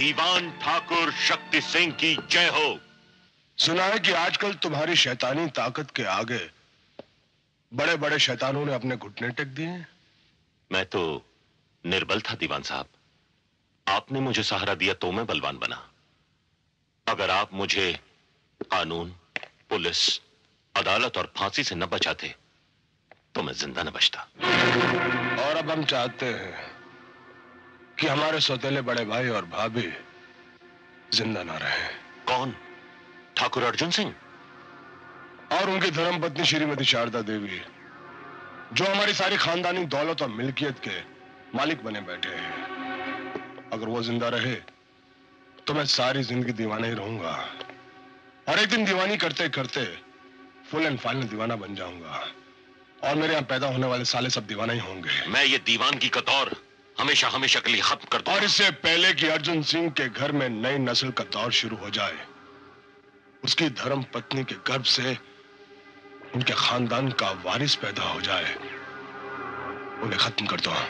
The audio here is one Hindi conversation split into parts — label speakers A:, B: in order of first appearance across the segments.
A: दीवान ठाकुर शक्ति सिंह की जय हो।
B: सुना है कि आजकल तुम्हारी शैतानी ताकत के आगे बड़े बड़े शैतानों ने अपने घुटने टेक दिए।
A: मैं तो निर्बल था दीवान साहब, आपने मुझे सहारा दिया तो मैं बलवान बना। अगर आप मुझे कानून, पुलिस, अदालत और फांसी से न बचाते तो मैं जिंदा न बचता।
B: और अब हम चाहते हैं कि हमारे सौतेले बड़े भाई और भाभी जिंदा ना रहे।
A: कौन? ठाकुर अर्जुन सिंह
B: और उनकी धर्मपत्नी श्रीमती शारदा देवी, जो हमारी सारी खानदानी दौलत और मिल्कियत के मालिक बने बैठे हैं। अगर वो जिंदा रहे तो मैं सारी जिंदगी दीवाना ही रहूंगा, और एक दिन दीवानी करते करते फुल एंड फाइनल दीवाना बन जाऊंगा, और मेरे यहां पैदा होने वाले साले सब दीवाना ही होंगे।
A: मैं ये दीवानगी का दौर हमेशा हमेशा के लिए खत्म कर दूं।
B: और इससे पहले कि अर्जुन सिंह के घर में नई नस्ल का दौर शुरू हो जाए, उसकी धर्म पत्नी के गर्भ से उनके खानदान का वारिस पैदा हो जाए, उन्हें खत्म कर दो।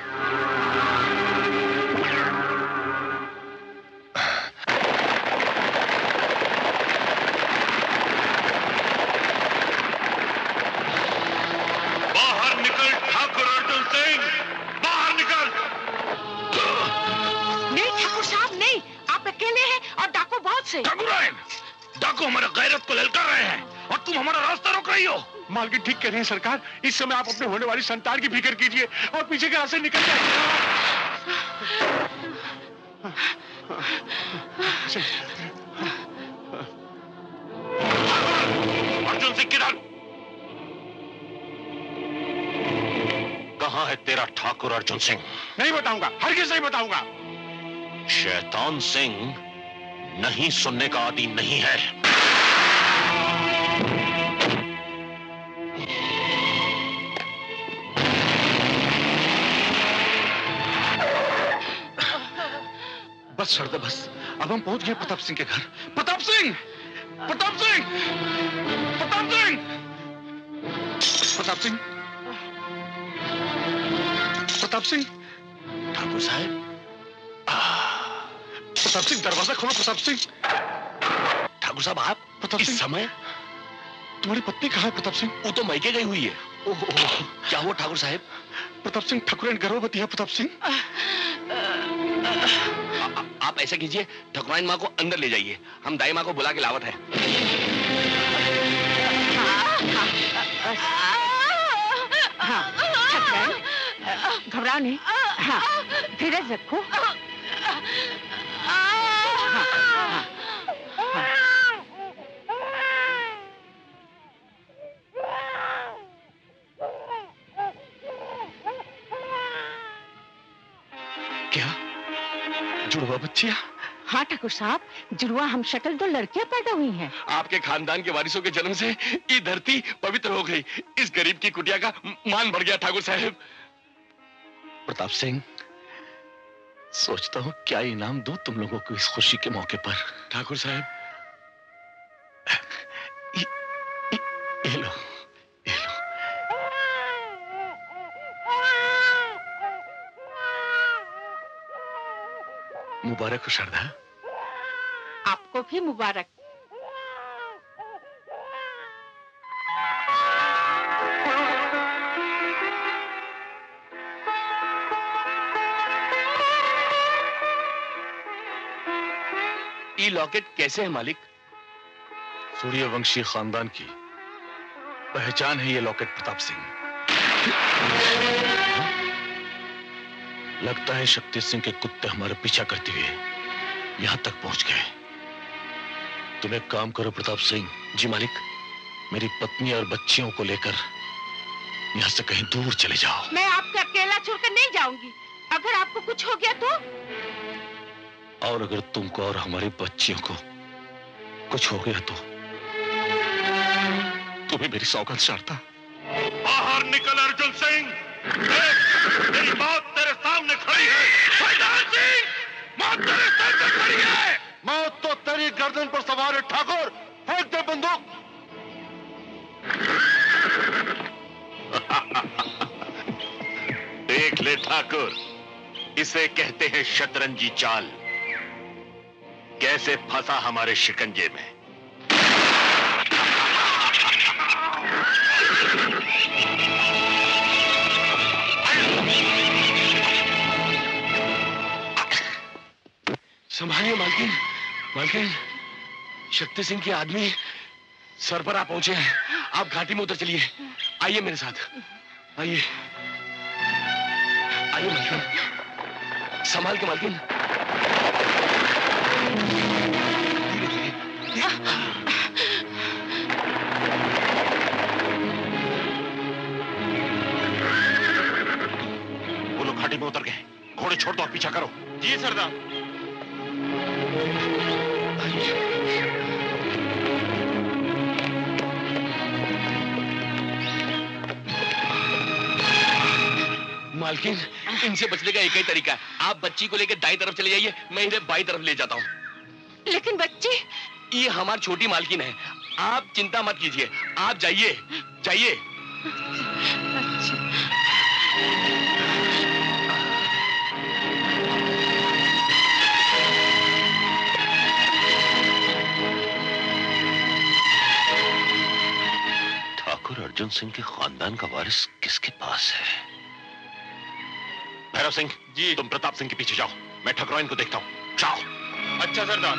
A: बाहर निकल ठाकुर अर्जुन सिंह, बाहर निकल।
C: नहीं ठाकुर साहब नहीं, आप अकेले हैं और डाकू बहुत से।
A: ठाकुरायन, डाकू हमारे गैरत को ललकार रहे हैं और तुम हमारा रास्ता रोक रही हो।
D: मालकिन ठीक कह रही है सरकार, इस समय आप अपने होने वाली संतान की फिक्र कीजिए और पीछे के रास्ते निकल जाइए।
A: अर्जुन सिंह किधर? कहां है तेरा ठाकुर अर्जुन सिंह?
D: नहीं बताऊंगा, हरगिज़ नहीं बताऊंगा।
A: शैतान सिंह नहीं सुनने का आदी नहीं है।
D: बस सरदा बस, अब हम पहुंच गए प्रताप सिंह के घर। प्रताप सिंह, प्रताप सिंह, प्रताप सिंह, प्रताप सिंह, प्रताप सिंह।
A: ठाकुर साहब,
D: प्रताप सिंह दरवाजा खोलो। प्रताप सिंह,
A: ठाकुर साहब आप
D: प्रताप
A: इस
D: सिंह,
A: समय?
D: तुम्हारी पत्नी कहाँ है प्रताप सिंह?
A: वो तो मैके गई हुई है। ओह, क्या हुआ ठाकुर साहब?
D: प्रताप सिंह, ठाकुराइन गर्भवती है प्रताप सिंह।
A: आप ऐसा कीजिए, ठाकुराइन माँ को अंदर ले जाइए, हम दाई माँ को बुला के लावत है।
C: हाँ, ठाकुराइन, घबराओ नहीं। हाँ, धीरज रखो। हाँ, हाँ, हाँ।
D: क्या जुड़वा बच्चियां?
C: हाँ ठाकुर साहब, जुड़वा हम शक्ल दो लड़कियां पैदा हुई हैं।
D: आपके खानदान के वारिसों के जन्म से ये धरती पवित्र हो गई। इस गरीब की कुटिया का मान बढ़ गया ठाकुर साहब। प्रताप सिंह, सोचता हूँ क्या इनाम दूं तुम लोगों को इस खुशी के मौके पर। ठाकुर साहब, ये लो, ये लो। मुबारक हो शारदा।
C: आपको भी मुबारक।
A: ये लॉकेट कैसे है मालिक?
D: सूर्यवंशी खानदान की पहचान है ये लॉकेट प्रताप सिंह। लगता है शक्ति सिंह के कुत्ते हमारा पीछा करते हुए यहां तक पहुंच गए। तुम एक काम करो प्रताप सिंह।
A: जी मालिक।
D: मेरी पत्नी और बच्चियों को लेकर यहां से कहीं दूर चले जाओ।
C: मैं आपको अकेला छोड़कर नहीं जाऊंगी। अगर आपको कुछ हो गया तो?
D: और अगर तुमको और हमारी बच्चियों को कुछ हो गया तो तुम्हें मेरी सौगंध शारदा।
A: बाहर निकल अर्जुन सिंह, तेरी मौत तेरे सामने खड़ी है। शैतान सिंह, मौत तेरे सर पे खड़ी है।
B: मौत तो तेरी गर्दन पर सवार है ठाकुर, फेंक दे बंदूक।
A: देख ले ठाकुर, इसे कहते हैं शतरंजी चाल। कैसे फंसा हमारे शिकंजे में।
D: संभालिए मालकिन। मालकिन, शक्ति सिंह के आदमी सर पर आ पहुंचे हैं। आप घाटी में उतर चलिए। आइए मेरे साथ, आइए आइए मालकिन, संभाल के मालकिन। धीरे धीरे।
A: वो लोग घाटी में उतर गए। घोड़े छोड़ दो और पीछा करो।
D: जी सरदार। मालकिन, इनसे बचने का एक ही तरीका है। आप बच्ची को लेकर दाईं तरफ चले जाइए, मैं इन्हें बाईं तरफ ले जाता हूँ।
C: लेकिन बच्ची?
D: ये हमारी छोटी मालकिन है, आप चिंता मत कीजिए। आप जाइए जाइए।
A: ठाकुर अर्जुन सिंह के खानदान का वारिस किसके पास है? भैरव सिंह जी, तुम प्रताप सिंह के पीछे जाओ, मैं ठकुराइन को देखता हूँ। जाओ।
D: अच्छा सरदार।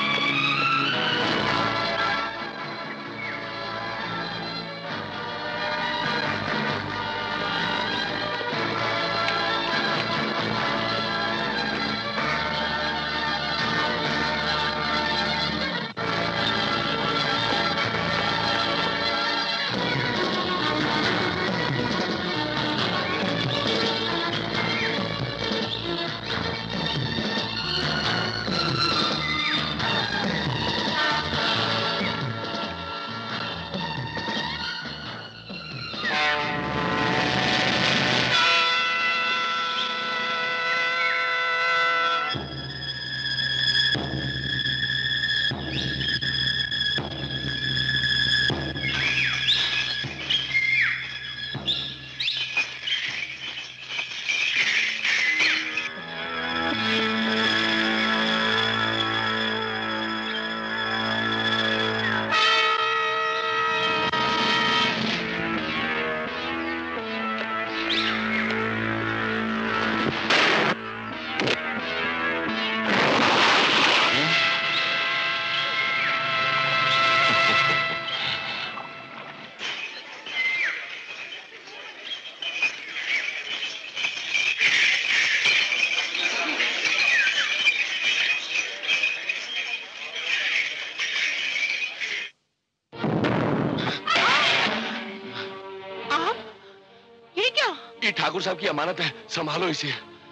D: ठाकुर साहब की अमानत है, संभालो इसे।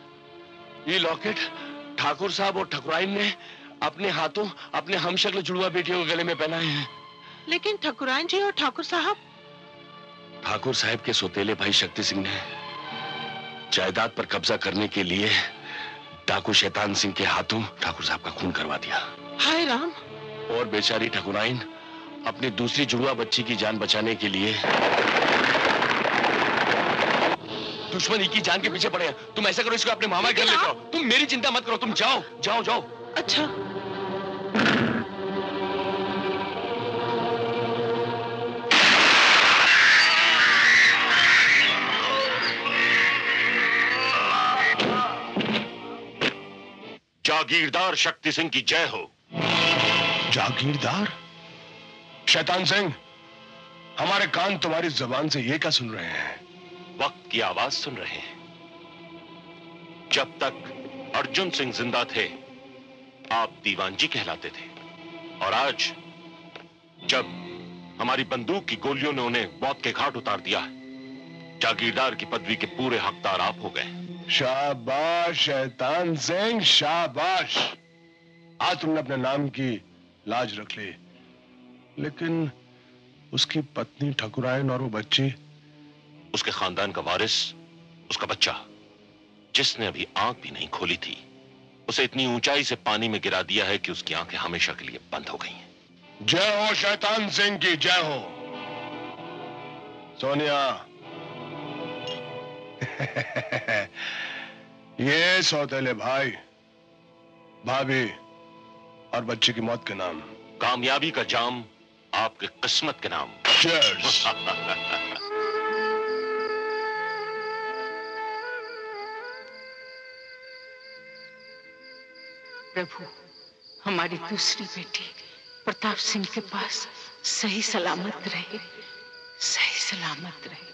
D: ये लॉकेट ठाकुर साहब और ठकुराइन ने अपने हाथों अपने हमशक्ल जुड़वा बेटियों के गले में पहनाए हैं।
C: लेकिन ठकुराइन जी और ठाकुर साहब?
D: ठाकुर साहब के सौतेले भाई शक्ति सिंह ने जायदाद पर कब्जा करने के लिए डाकू शैतान सिंह के हाथों ठाकुर साहब का खून करवा दिया।
C: हाय राम।
D: और बेचारी ठकुराइन अपनी दूसरी जुड़वा बच्ची की जान बचाने के लिए दुश्मन की जान के पीछे पड़े हैं। तुम ऐसा करो, इसको अपने मामा के घर ले जाओ। तुम मेरी चिंता मत करो, तुम जाओ जाओ जाओ।
C: अच्छा।
A: जागीरदार शक्ति सिंह की जय हो।
B: जागीरदार? शैतान सिंह, हमारे कान तुम्हारी जबान से ये क्या सुन रहे हैं?
A: वक्त की आवाज सुन रहे हैं। जब तक अर्जुन सिंह जिंदा थे आप दीवान जी कहलाते थे, और आज जब हमारी बंदूक की गोलियों ने उन्हें मौत के घाट उतार दिया, जागीरदार की पदवी के पूरे हकदार आप हो गए।
B: शाबाश शैतान सिंह, शाबाश। आज तुमने अपने नाम की लाज रख ली। लेकिन उसकी पत्नी ठकुराइन और वो बच्ची?
A: उसके खानदान का वारिस, उसका बच्चा, जिसने अभी आंख भी नहीं खोली थी, उसे इतनी ऊंचाई से पानी में गिरा दिया है कि उसकी आंखें हमेशा के लिए बंद हो गई हैं।
B: जय हो शैतान सिंह की, जय हो। सोनिया, ये सौतेले भाई, भाभी और बच्चे की मौत के नाम।
A: कामयाबी का जाम आपकी किस्मत के नाम।
B: Cheers!
C: प्रभु, हमारी दूसरी बेटी प्रताप सिंह के पास सही सलामत रहे, सही सलामत रहे।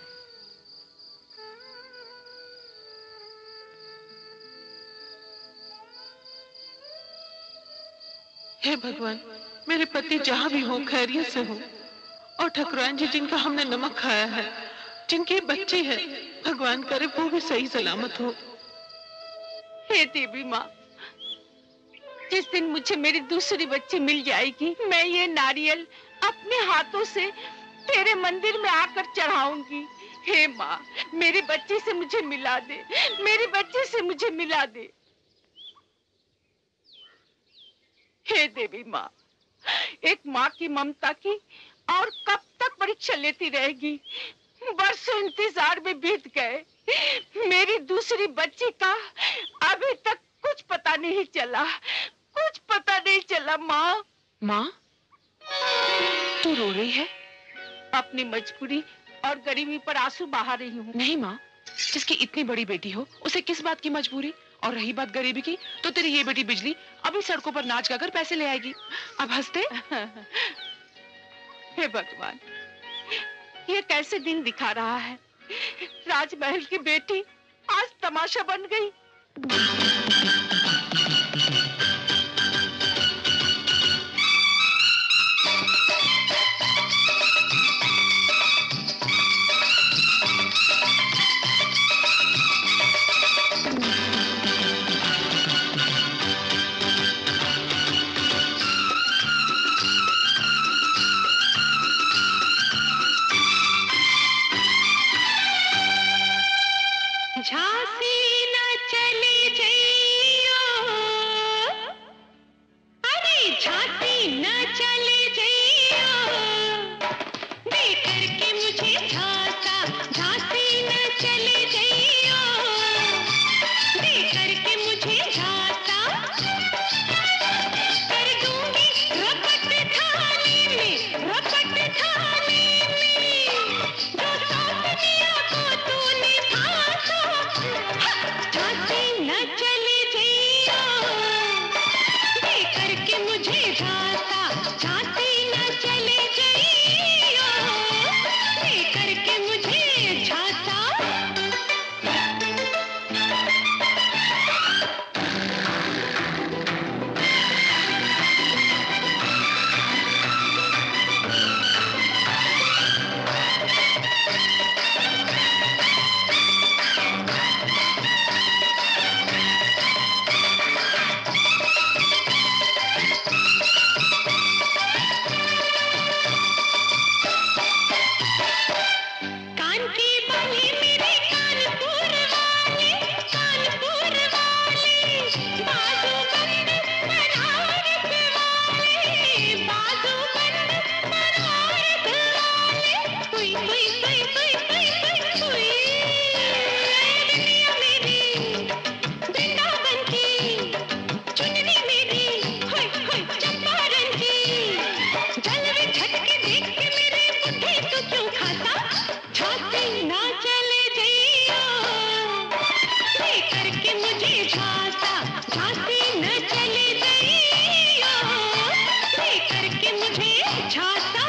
E: हे भगवान, मेरे पति जहाँ भी हो खैरियत से हो, और ठकुराइन जी जिनका हमने नमक खाया है, जिनके बच्चे हैं, भगवान करे वो भी सही सलामत हो।
C: हे देवी माँ, जिस दिन मुझे मेरी दूसरी बच्ची मिल जाएगी, मैं ये नारियल अपने हाथों से तेरे मंदिर में आकर चढ़ाऊंगी। हे माँ, मेरी बच्ची से मुझे मिला दे, मेरी बच्ची से मुझे मिला दे। हे देवी माँ, एक माँ की ममता की और कब तक परीक्षा लेती रहेगी? बरसों इंतजार में बीत गए, मेरी दूसरी बच्ची का अभी तक कुछ पता नहीं चला, कुछ पता नहीं चला। माँ,
E: माँ, तू रो रही है?
C: अपनी मजबूरी और गरीबी पर आंसू बहा रही हूँ।
E: नहीं माँ, जिसकी इतनी बड़ी बेटी हो, उसे किस बात की मजबूरी? और रही बात गरीबी की, तो तेरी ये बेटी बिजली अभी सड़कों पर नाच गाकर पैसे ले आएगी। अब हंसते।
C: हे भगवान, ये कैसे दिन दिखा रहा है? राजमहल की बेटी आज तमाशा बन गई।
E: झांसी न चली जइयो, अरे झांसी न चली जइयो, दे करके मुझे झांसा, झांसी न चली जइयो, दे करके मुझे झांसा, कर दूंगी रपट थाली में, रपट थाली में, जो सौतनिया को तूने फांसा। झांसी न चली जइयो, दे करके मुझे झांसा, झांसी न चली जइयो, दे करके मुझे झांसा। कान की बाली मेरे कानपुर वाली, कानपुर वाली, बाजू बंद बनारस वाली, बाजू बंद बनारस वाली, हुई हुई हुई हुई हुई हुई हुई, दुनिया मेरी वृंदावन की, चुनरी मेरी हुई हुई चंपारण की, जलवे झटके देख के मेरे बुद्धि तो क्यों खाता? झांसी ना चले जइयो, दे करके मुझे झांसा, झांसी न चले जइयो, दे करके मुझे झांसा।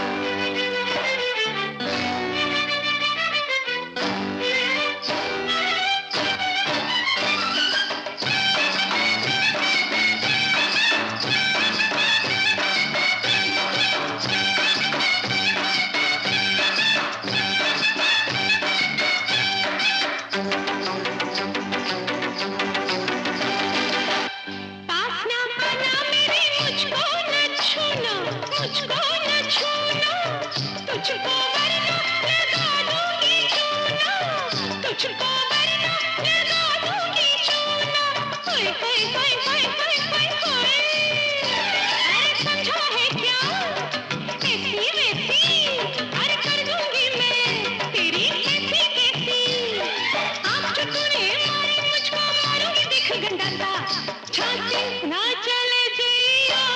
E: पास ना आना मेरे, मुझको न छूना, मुझको न छूना, तुझको वरना लगा दूंगी चूना, तुझको वरना लगा दूंगी चूना, हाय हाय हाय हाय हाय हाय हाय। अरे समझा है क्या? ऐसी वैसी अरे कर दूंगी मैं तेरी कैसी कैसी, आप चुटकुले मारे मुझको मारूंगी दिख गंडासा। झांसी ना चले जइयो,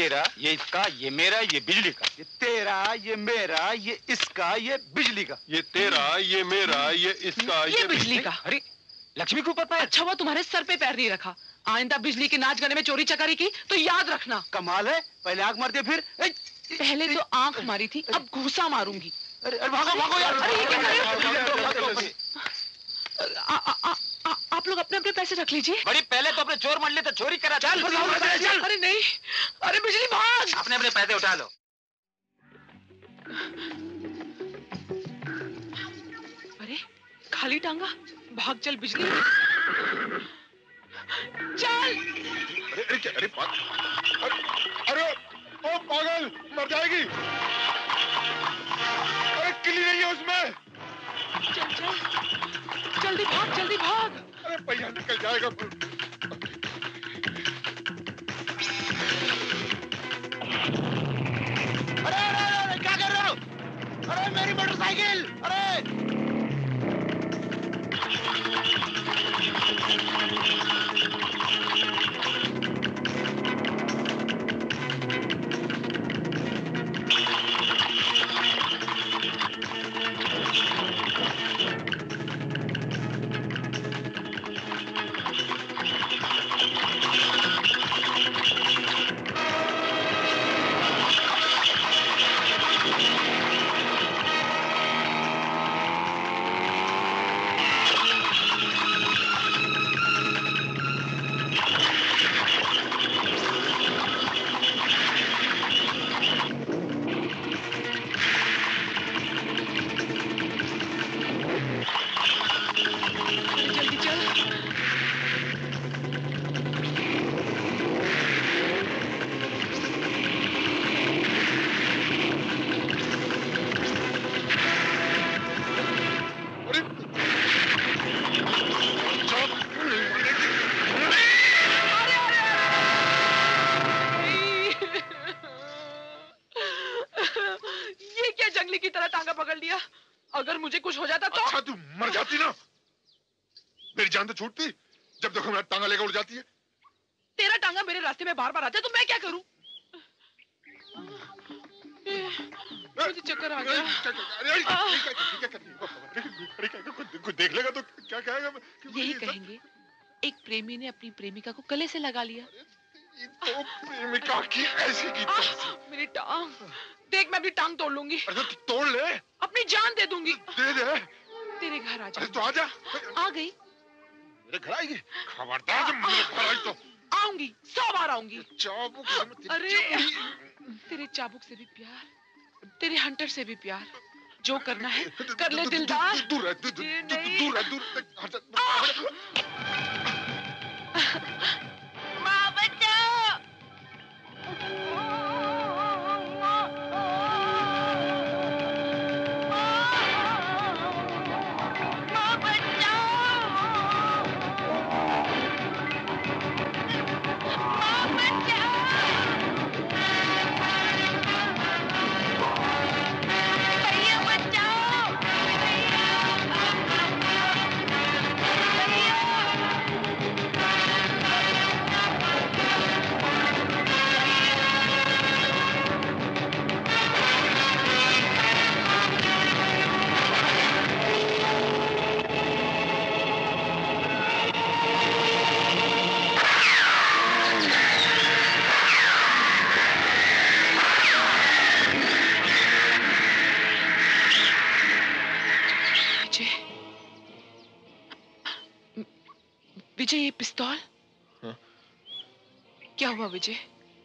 F: तेरा, ये इसका, ये मेरा, ये बिजली का।
G: ये तेरा, ये मेरा, ये इसका, ये बिजली का।
B: ये तेरा, ये मेरा, ये इसका,
C: ये बिजली का।
F: अरे लक्ष्मी को पता है?
C: अच्छा हुआ तुम्हारे सर पे पैर नहीं रखा। आइंदा बिजली के नाच गाने में चोरी चकारी की तो याद रखना।
G: कमाल है, पहले आंख मार दिया फिर
C: पहले तो आंख मारी थी, अब घूसा मारूंगी।
G: अरे भागो भागो यार।
C: अरे ये क्या कर रहे हो? आप लोग अपने अपने पैसे रख लीजिए।
F: बड़ी पहले तो अपने चोर मंडली तो चोरी करा। चल
C: अरे नहीं, अरे बिजली भाग।
F: अपने अपने पैसे उठा लो।
C: अरे खाली टांगा, भाग चल बिजली। चल।
B: अरे ओ पागल, मर जाएगी। अरे किली नहीं है उसमें।
C: चल चल जल्दी भाग, जल्दी भाग।
B: अरे पहिया निकल जाएगा।
G: अरे क्या कर रहे हो? अरे मेरी मोटरसाइकिल, अरे
C: अगर मुझे कुछ हो जाता तो?
B: अच्छा तू मर जाती ना, मेरी जान तो छूटती। जब देखो मेरा टांगा लेकर उड़ जाती है।
C: तेरा टांगा मेरे रास्ते में बार बार आता है तो मैं क्या करूं? मुझे चक्कर आ गया।
B: कोई देख लेगा तो क्या कहेगा?
C: यही कहेंगे, एक प्रेमी ने अपनी प्रेमिका को गले से लगा लिया।
B: तो प्रेमिका की ऐसी की
C: मेरी टांग देख, मैं अपनी टांग तोड़ लूंगी।
B: अरे तो तोड़ ले,
C: अपनी जान दे दूंगी।
B: दे दे।
C: तेरे घर आ जा।
B: तो आ जा।
C: आ गई।
B: मेरे घर आएगी? खबरदार जब मेरे घर आई तो
C: आऊंगी, 100 बार आऊंगी।
B: चाबुक से मैं
C: अरे तेरे चाबुक से भी प्यार, तेरे हंटर से भी प्यार। जो करना है कर ले दिलदार।
B: दूर है, दूर है, दूर।
C: माँ बचाओ। माँ बचाओ। माँ बचाओ। भैया बचाओ। विजय, ये पिस्तौल?
B: हाँ?
C: क्या हुआ विजय?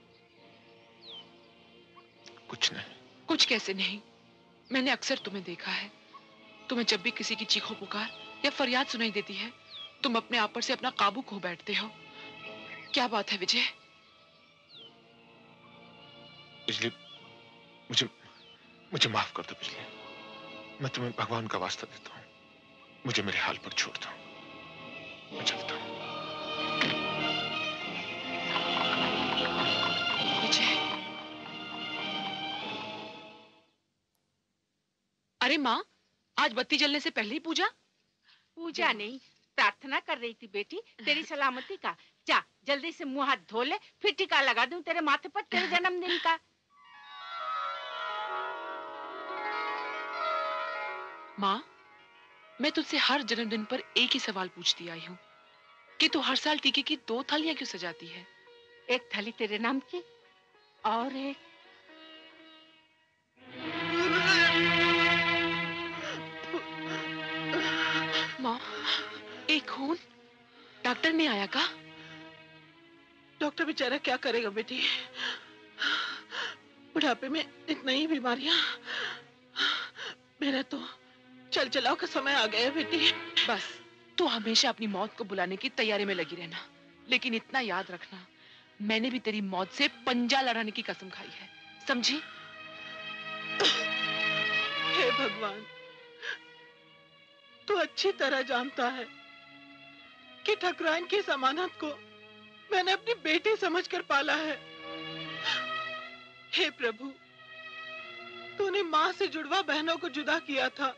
B: कुछ नहीं।
C: कुछ कैसे नहीं? मैंने अक्सर तुम्हें देखा है। तुम्हें जब भी किसी की चीखों पुकार या फरियाद सुनाई देती है, तुम अपने आप पर से अपना काबू खो बैठते हो। क्या बात है विजय?
B: बिजली, मुझे माफ कर दो बिजली। मैं तुम्हें भगवान का वास्ता देता हूँ, मुझे मेरे हाल पर छोड़ दो। मैं चलता हूँ।
C: विजय। अरे माँ, आज बत्ती जलने से पहले ही पूजा?
H: पूजा नहीं,
C: प्रार्थना कर रही थी बेटी तेरी सलामती का। जा जल्दी से मुंह हाथ धो ले, फिर टीका लगा दूं तेरे माथे पर तेरे जन्मदिन का।
H: माँ, मैं तुझसे हर जन्मदिन पर एक ही सवाल पूछती आई हूँ कि तू हर साल टीके की 2 थालियां क्यों सजाती है?
C: एक थाली तेरे नाम की और एक
H: माँ, एक खून? डॉक्टर ने आया का?
I: डॉक्टर बेचारा क्या करेगा बेटी, बुढ़ापे में इतनी ही बीमारियां। मेरा तो चल चलाओ का समय आ गया बेटी।
H: बस तू हमेशा अपनी मौत को बुलाने की तैयारी में लगी रहना, लेकिन इतना याद रखना, मैंने भी तेरी मौत से पंजा लड़ाने की कसम खाई है, समझी?
I: हे भगवान, तू अच्छी तरह जानता है कि ठकुराइन की जमानत को मैंने अपनी बेटी समझकर पाला है। हे प्रभु, तूने माँ से जुड़वा बहनों को जुदा किया था,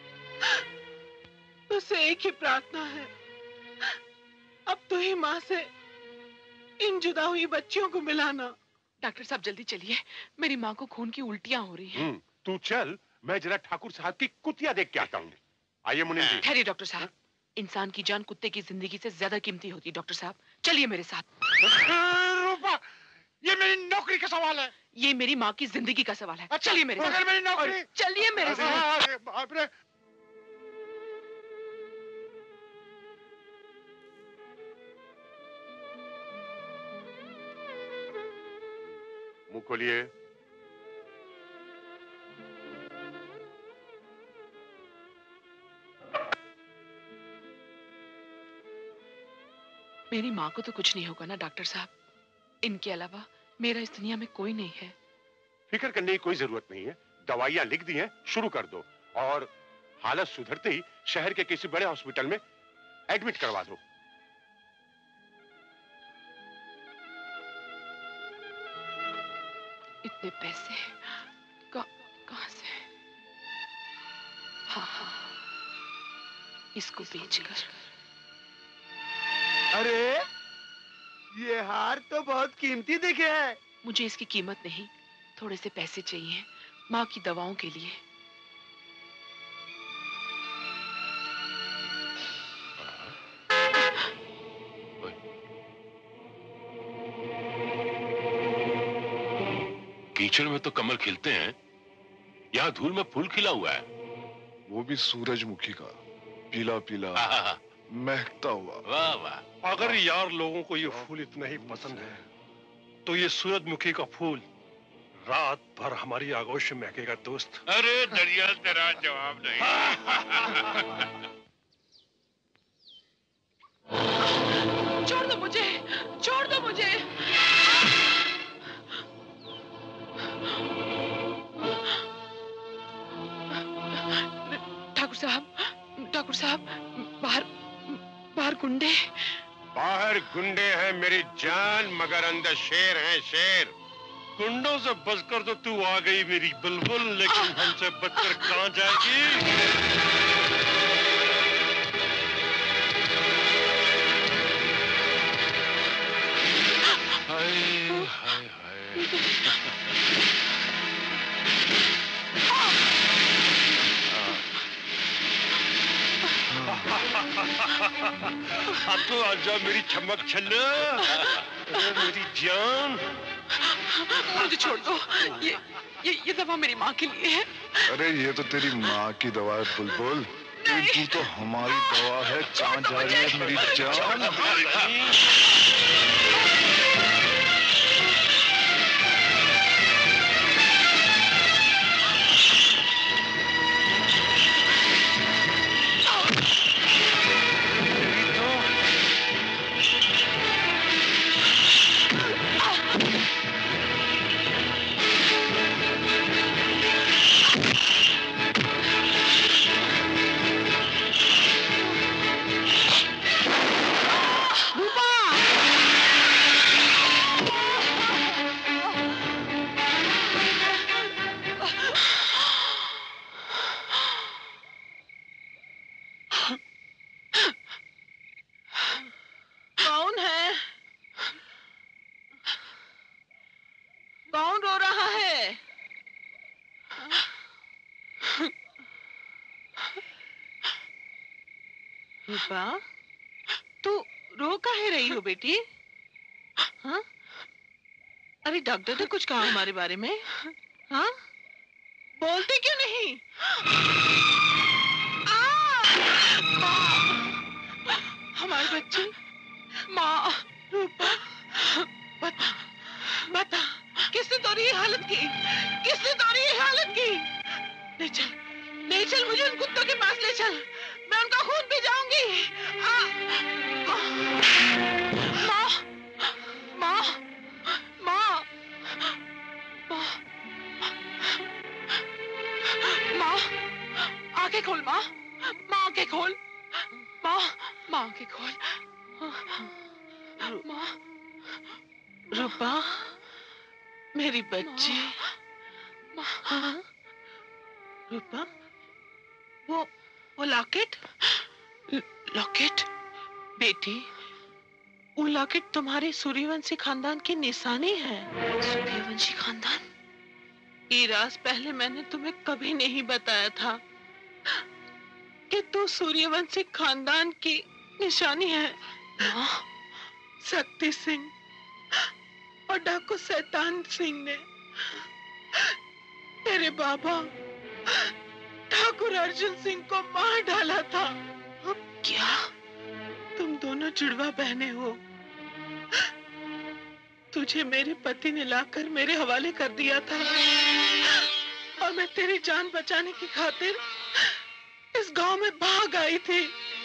I: उससे एक ही प्रार्थना है, अब तू ही माँ से इन जुदा हुई बच्चियों को मिलाना।
H: डॉक्टर साहब जल्दी चलिए, मेरी माँ को खून की उल्टियां हो रही हैं।
J: तू चल, मैं जरा ठाकुर साहब की कुतिया देख के आता हूँ। आइए मुनीम जी।
H: ठहरिए डॉक्टर साहब, इंसान की जान कुत्ते की जिंदगी से ज्यादा कीमती होती है। डॉक्टर साहब चलिए मेरे साथ।
J: रूपा, ये मेरी नौकरी का सवाल है।
H: ये मेरी माँ की जिंदगी का सवाल है।
J: अच्छा,
H: चलिए मेरे साथ।
J: मगर मेरी नौकरी।
H: चलिए मेरे साथ।
J: अरे बाप रे। मुंह खोलिए।
H: मेरी माँ को तो कुछ नहीं होगा ना डॉक्टर साहब? इनके अलावा मेरा इस दुनिया में कोई नहीं है।
J: फिक्र करने की कोई जरूरत नहीं है, दवाइयां लिख दी हैं, शुरू कर दो और हालत सुधरते ही शहर के किसी बड़े हॉस्पिटल में एडमिट करवा दो।
H: इतने पैसे कहाँ से? हाँ, इसको बेचकर।
G: अरे ये हार तो बहुत कीमती दिखे है।
H: मुझे इसकी कीमत नहीं, थोड़े से पैसे चाहिए माँ की दवाओं के लिए।
A: कीचड़ में तो कमल खिलते हैं, यहाँ धूल में फूल खिला हुआ है।
B: वो भी सूरजमुखी का, पीला पीला महकता हुआ।
A: वाह वाह।
B: अगर यार लोगों को ये फूल इतना ही पसंद है तो ये सूरजमुखी का फूल रात भर हमारी आगोश में महकेगा दोस्त।
A: अरे दरिया तेरा जवाब नहीं।
H: छोड़ दो मुझे, छोड़ दो मुझे। ठाकुर साहब, बाहर गुंडे।
J: बाहर गुंडे हैं मेरी जान, मगर अंदर शेर हैं, शेर।
B: गुंडों से बचकर तो तू आ गई मेरी बुलबुल, लेकिन हमसे बचकर कहां जाएगी?
A: हाय हाय हाय।
B: अब तो आजा मेरी चमक छल्ला, मेरी जान।
H: मुझे छोड़ दो, ये दवा मेरी माँ के लिए है।
K: अरे ये तो तेरी माँ की दवा है बुलबुल, तू तो हमारी दवा है। कहाँ जा रही है मेरी जान?
I: रूपा, तू रो काहे रही हो बेटी? हाँ? अरे डॉक्टर ने कुछ कहा हमारे बारे में? हाँ? बोलते क्यों नहीं? हमारे बच्चे, माँ, रूपा, बता, बता, किसने तोरी ये हालत की? किसने तोरी ये हालत की? ले चल मुझे उन कुत्तों के पास ले चल। मैं उनका खून पी जाऊंगी। माँ, माँ, माँ, माँ, माँ, आंखें खोल माँ, माँ आंखें खोल, माँ, माँ आंखें खोल, माँ, रूपा, मेरी बच्ची, माँ, रूपा, वो लॉकेट? लॉकेट? बेटी, वो लॉकेट तुम्हारे सूर्यवंशी खानदान की निशानी है। सूर्यवंशी खानदान? ये राज पहले मैंने तुम्हें कभी नहीं बताया था कि तू सूर्यवंशी खानदान की निशानी है। माँ, शक्ति सिंह और डाकू शैतान सिंह ने तेरे बाबा ठाकुर अर्जुन सिंह को मार डाला था। क्या? तुम दोनों जुड़वा बहने हो। तुझे मेरे पति ने लाकर मेरे हवाले कर दिया था और मैं तेरी जान बचाने की खातिर इस गांव में भाग आई थी।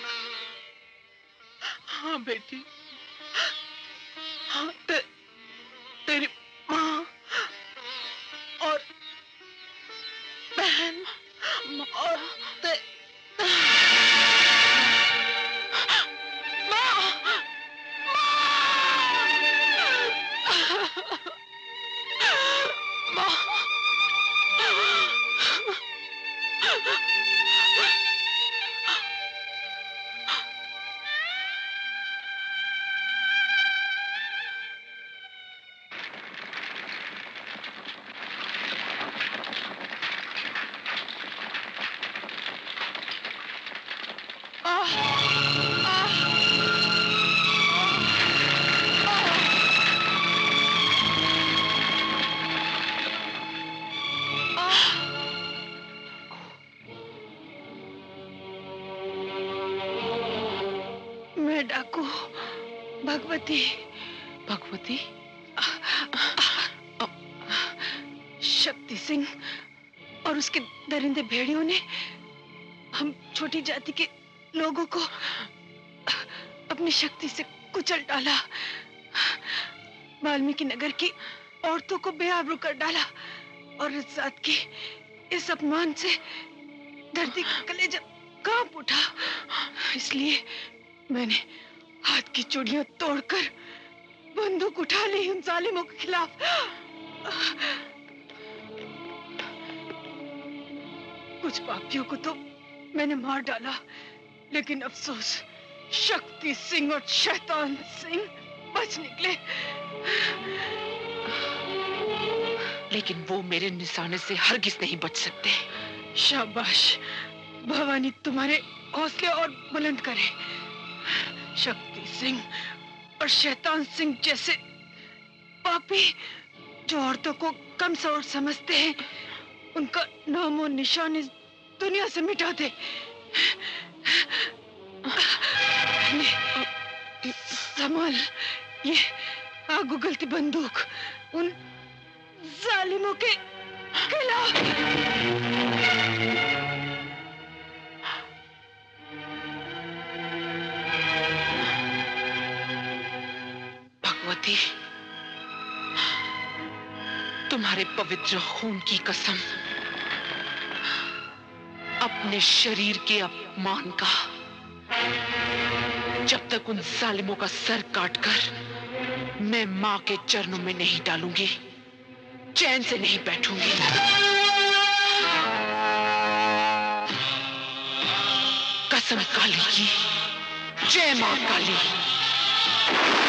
I: हाँ बेटी, हाँ, तेरी माँ और बहन और मैं डाकू भगवती। भगवती? शक्ति सिंह और उसके दरिंदे भेड़ियों ने हम छोटी जाति के लोगों को अपनी शक्ति से कुचल डाला। वाल्मीकि नगर की औरतों को बेआबरू कर डाला और इस जात की इस अपमान से धरती का कलेजा कांप उठा। इसलिए मैंने हाथ की चूड़ियां तोड़कर बंदूक उठा ली उन जालिमों के खिलाफ। कुछ पापियों को तो मैंने मार डाला, लेकिन अफसोस शक्ति सिंह और शैतान सिंह बच निकले।
H: लेकिन वो मेरे निशाने से हरगिज नहीं बच सकते।
C: शाबाश, भवानी तुम्हारे हौसले और बुलंद करे। शक्ति सिंह और शैतान सिंह जैसे पापी जो औरतों को कमजोर समझते हैं, उनका नाम और निशान इस दुनिया से मिटा दे। संभाल ये आग उगलती बंदूक उन जालिमों के खिलाफ।
H: भगवती, तुम्हारे पवित्र खून की कसम, अपने शरीर के अपमान का जब तक उन जालिमों का सर काटकर मैं मां के चरणों में नहीं डालूंगी, चैन से नहीं बैठूंगी। कसम काली की, जय मां काली।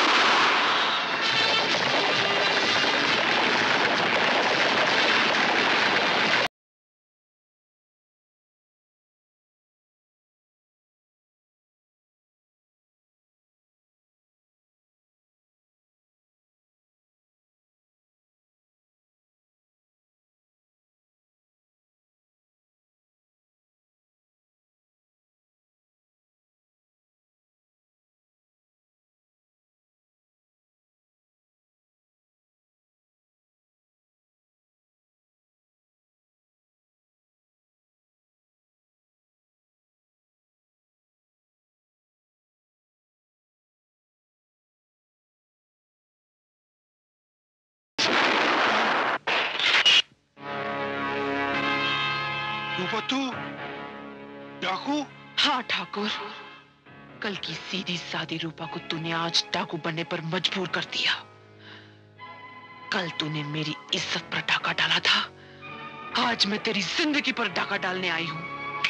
B: रूपा तू डाकू?
H: हाँ ठाकुर, कल की सीधी सादी रूपा को तूने आज डाकू बनने पर मजबूर कर दिया। कल तूने मेरी इज्जत पर डाका डाला था, आज मैं तेरी जिंदगी पर डाका डालने आई हूं।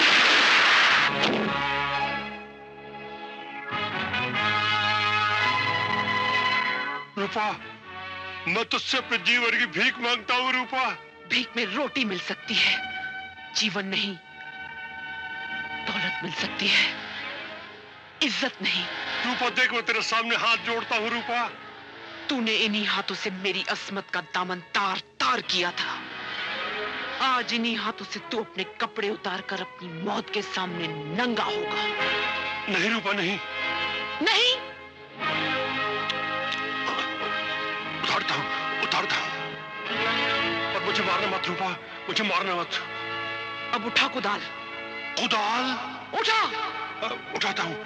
B: रूपा, मैं तुझसे अपने जीवन की भीख मांगता हूँ रूपा।
H: भीख में रोटी मिल सकती है, जीवन नहीं। दौलत मिल सकती है, इज्जत नहीं।
B: रूपा देख, मैं तेरे सामने हाथ जोड़ता हूँ रूपा।
H: तूने इन्हीं हाथों से मेरी अस्मत का दामन तार तार किया था। आज इन्हीं हाथों से तू अपने कपड़े उतार कर अपनी मौत के सामने नंगा होगा।
B: नहीं रूपा, नहीं
H: नहीं।
B: उतारता हूँ और मुझे मारना मत रूपा, मुझे मारना मत।
H: अब उठा कुदाल।
B: कुदाल?
H: उठा।
B: उठाता हूँ।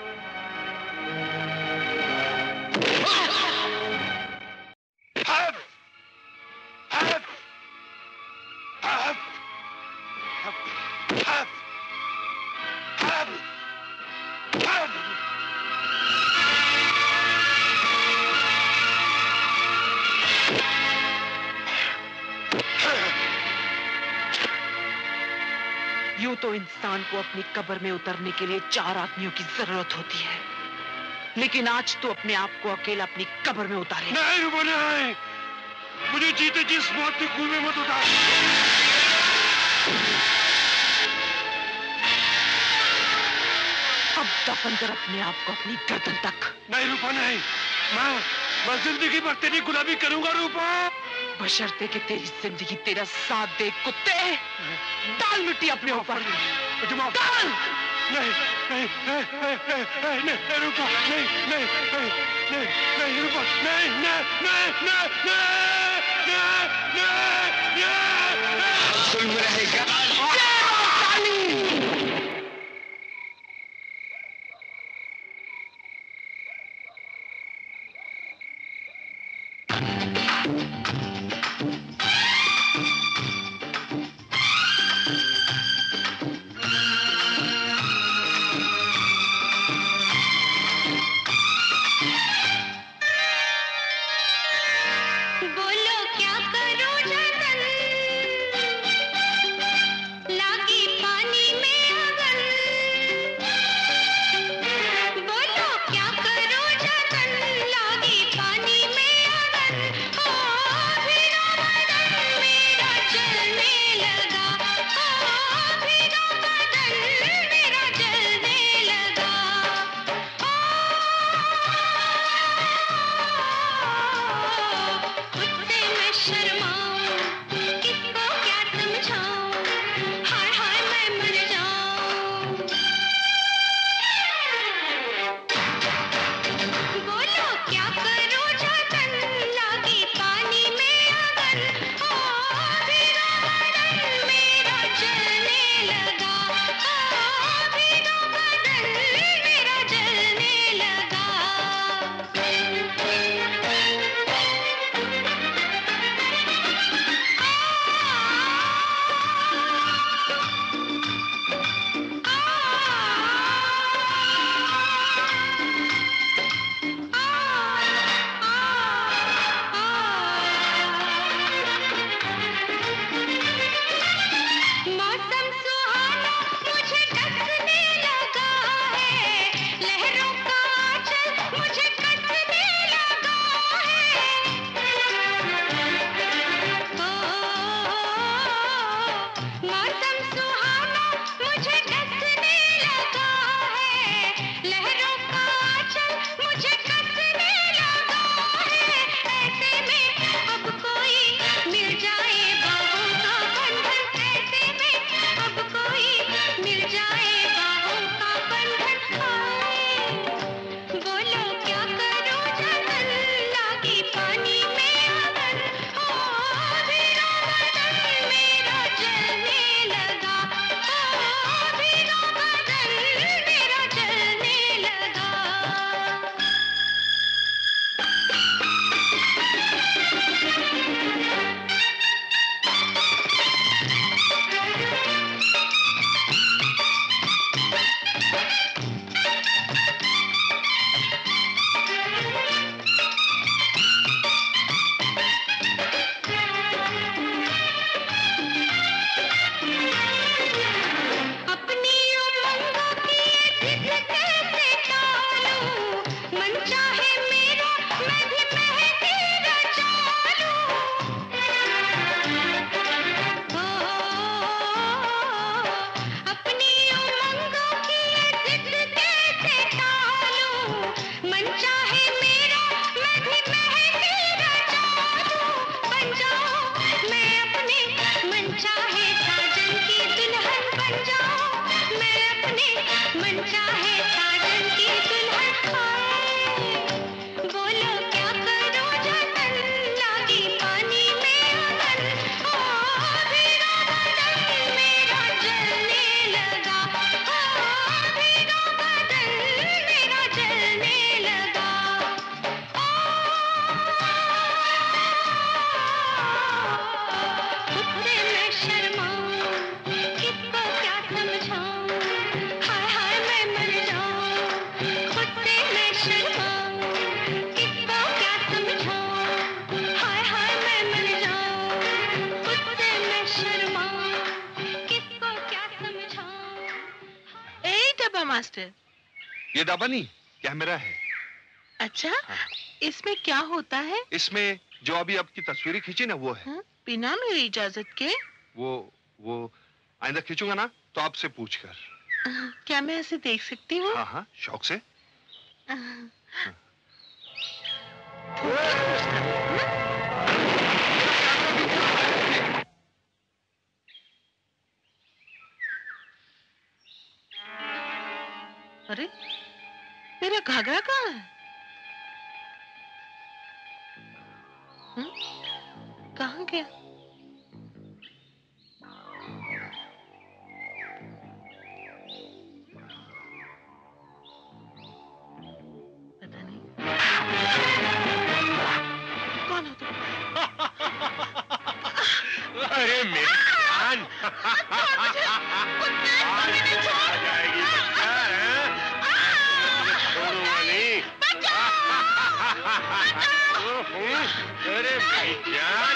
H: यूं तो इंसान को अपनी कब्र में उतरने के लिए 4 आदमियों की जरूरत होती है, लेकिन आज तो अपने आप को अकेला अपनी कब्र में उतारे।
B: नहीं रूपा, नहीं, मुझे जीते जिस मौत के कुएं में मत उतार।
H: अब दफन कर अपने आप को अपनी गर्दन तक।
B: नहीं रूपा, नहीं, मैं जिंदगी भर तेरी गुलामी करूंगा रूपा।
H: बशर्ते कि तेरी जिंदगी तेरा साथ दे। कुत्ते, डाल मिट्टी अपने ऊपर। डाल।
B: नहीं, नहीं, नहीं, नहीं रूपा, नहीं, नहीं, नहीं, नहीं, नहीं रूपा, नहीं, नहीं, नहीं, नहीं, नहीं, नहीं, जुल्म रहेगा।
E: बोलो क्या करूं जतन, चाहे साजन की दुल्हन आए, बोलो क्या करो जतन, लागी पानी में अगन, ओ भीगा बदन मेरा जलने लगा, ओ भीगा बदन मेरा जलने लगा। खुद से मैं शर्माऊं, किसको क्या समझाऊं, हाय हाय मैं मर जाऊं। खुद से मैं शर्माऊं, किसको क्या समझाऊं, हाय हाय मैं मर जाऊं। खुद से मैं शर्माऊं, किसको क्या समझाऊं।
H: ए डब्बा मास्टर,
K: ये डब्बा नहीं, कैमरा है।
H: अच्छा, इसमें क्या होता है?
K: इसमें जो अभी आपकी तस्वीरें खींची ना वो है।
H: हाँ? बिना मेरी इजाजत के?
K: वो आइंदा खींचूंगा ना तो आपसे पूछकर।
H: क्या मैं ऐसे देख सकती हूँ?
K: हाँ हाँ, शौक से।
H: अरे, मेरा घाघरा कहाँ है? कहाँ गया? पता नहीं। कौन हो तुम?
J: अरे मेरी जान आ जाएगी बेटा, हैं? छोड़ूंगा नहीं। अरे मेरी जान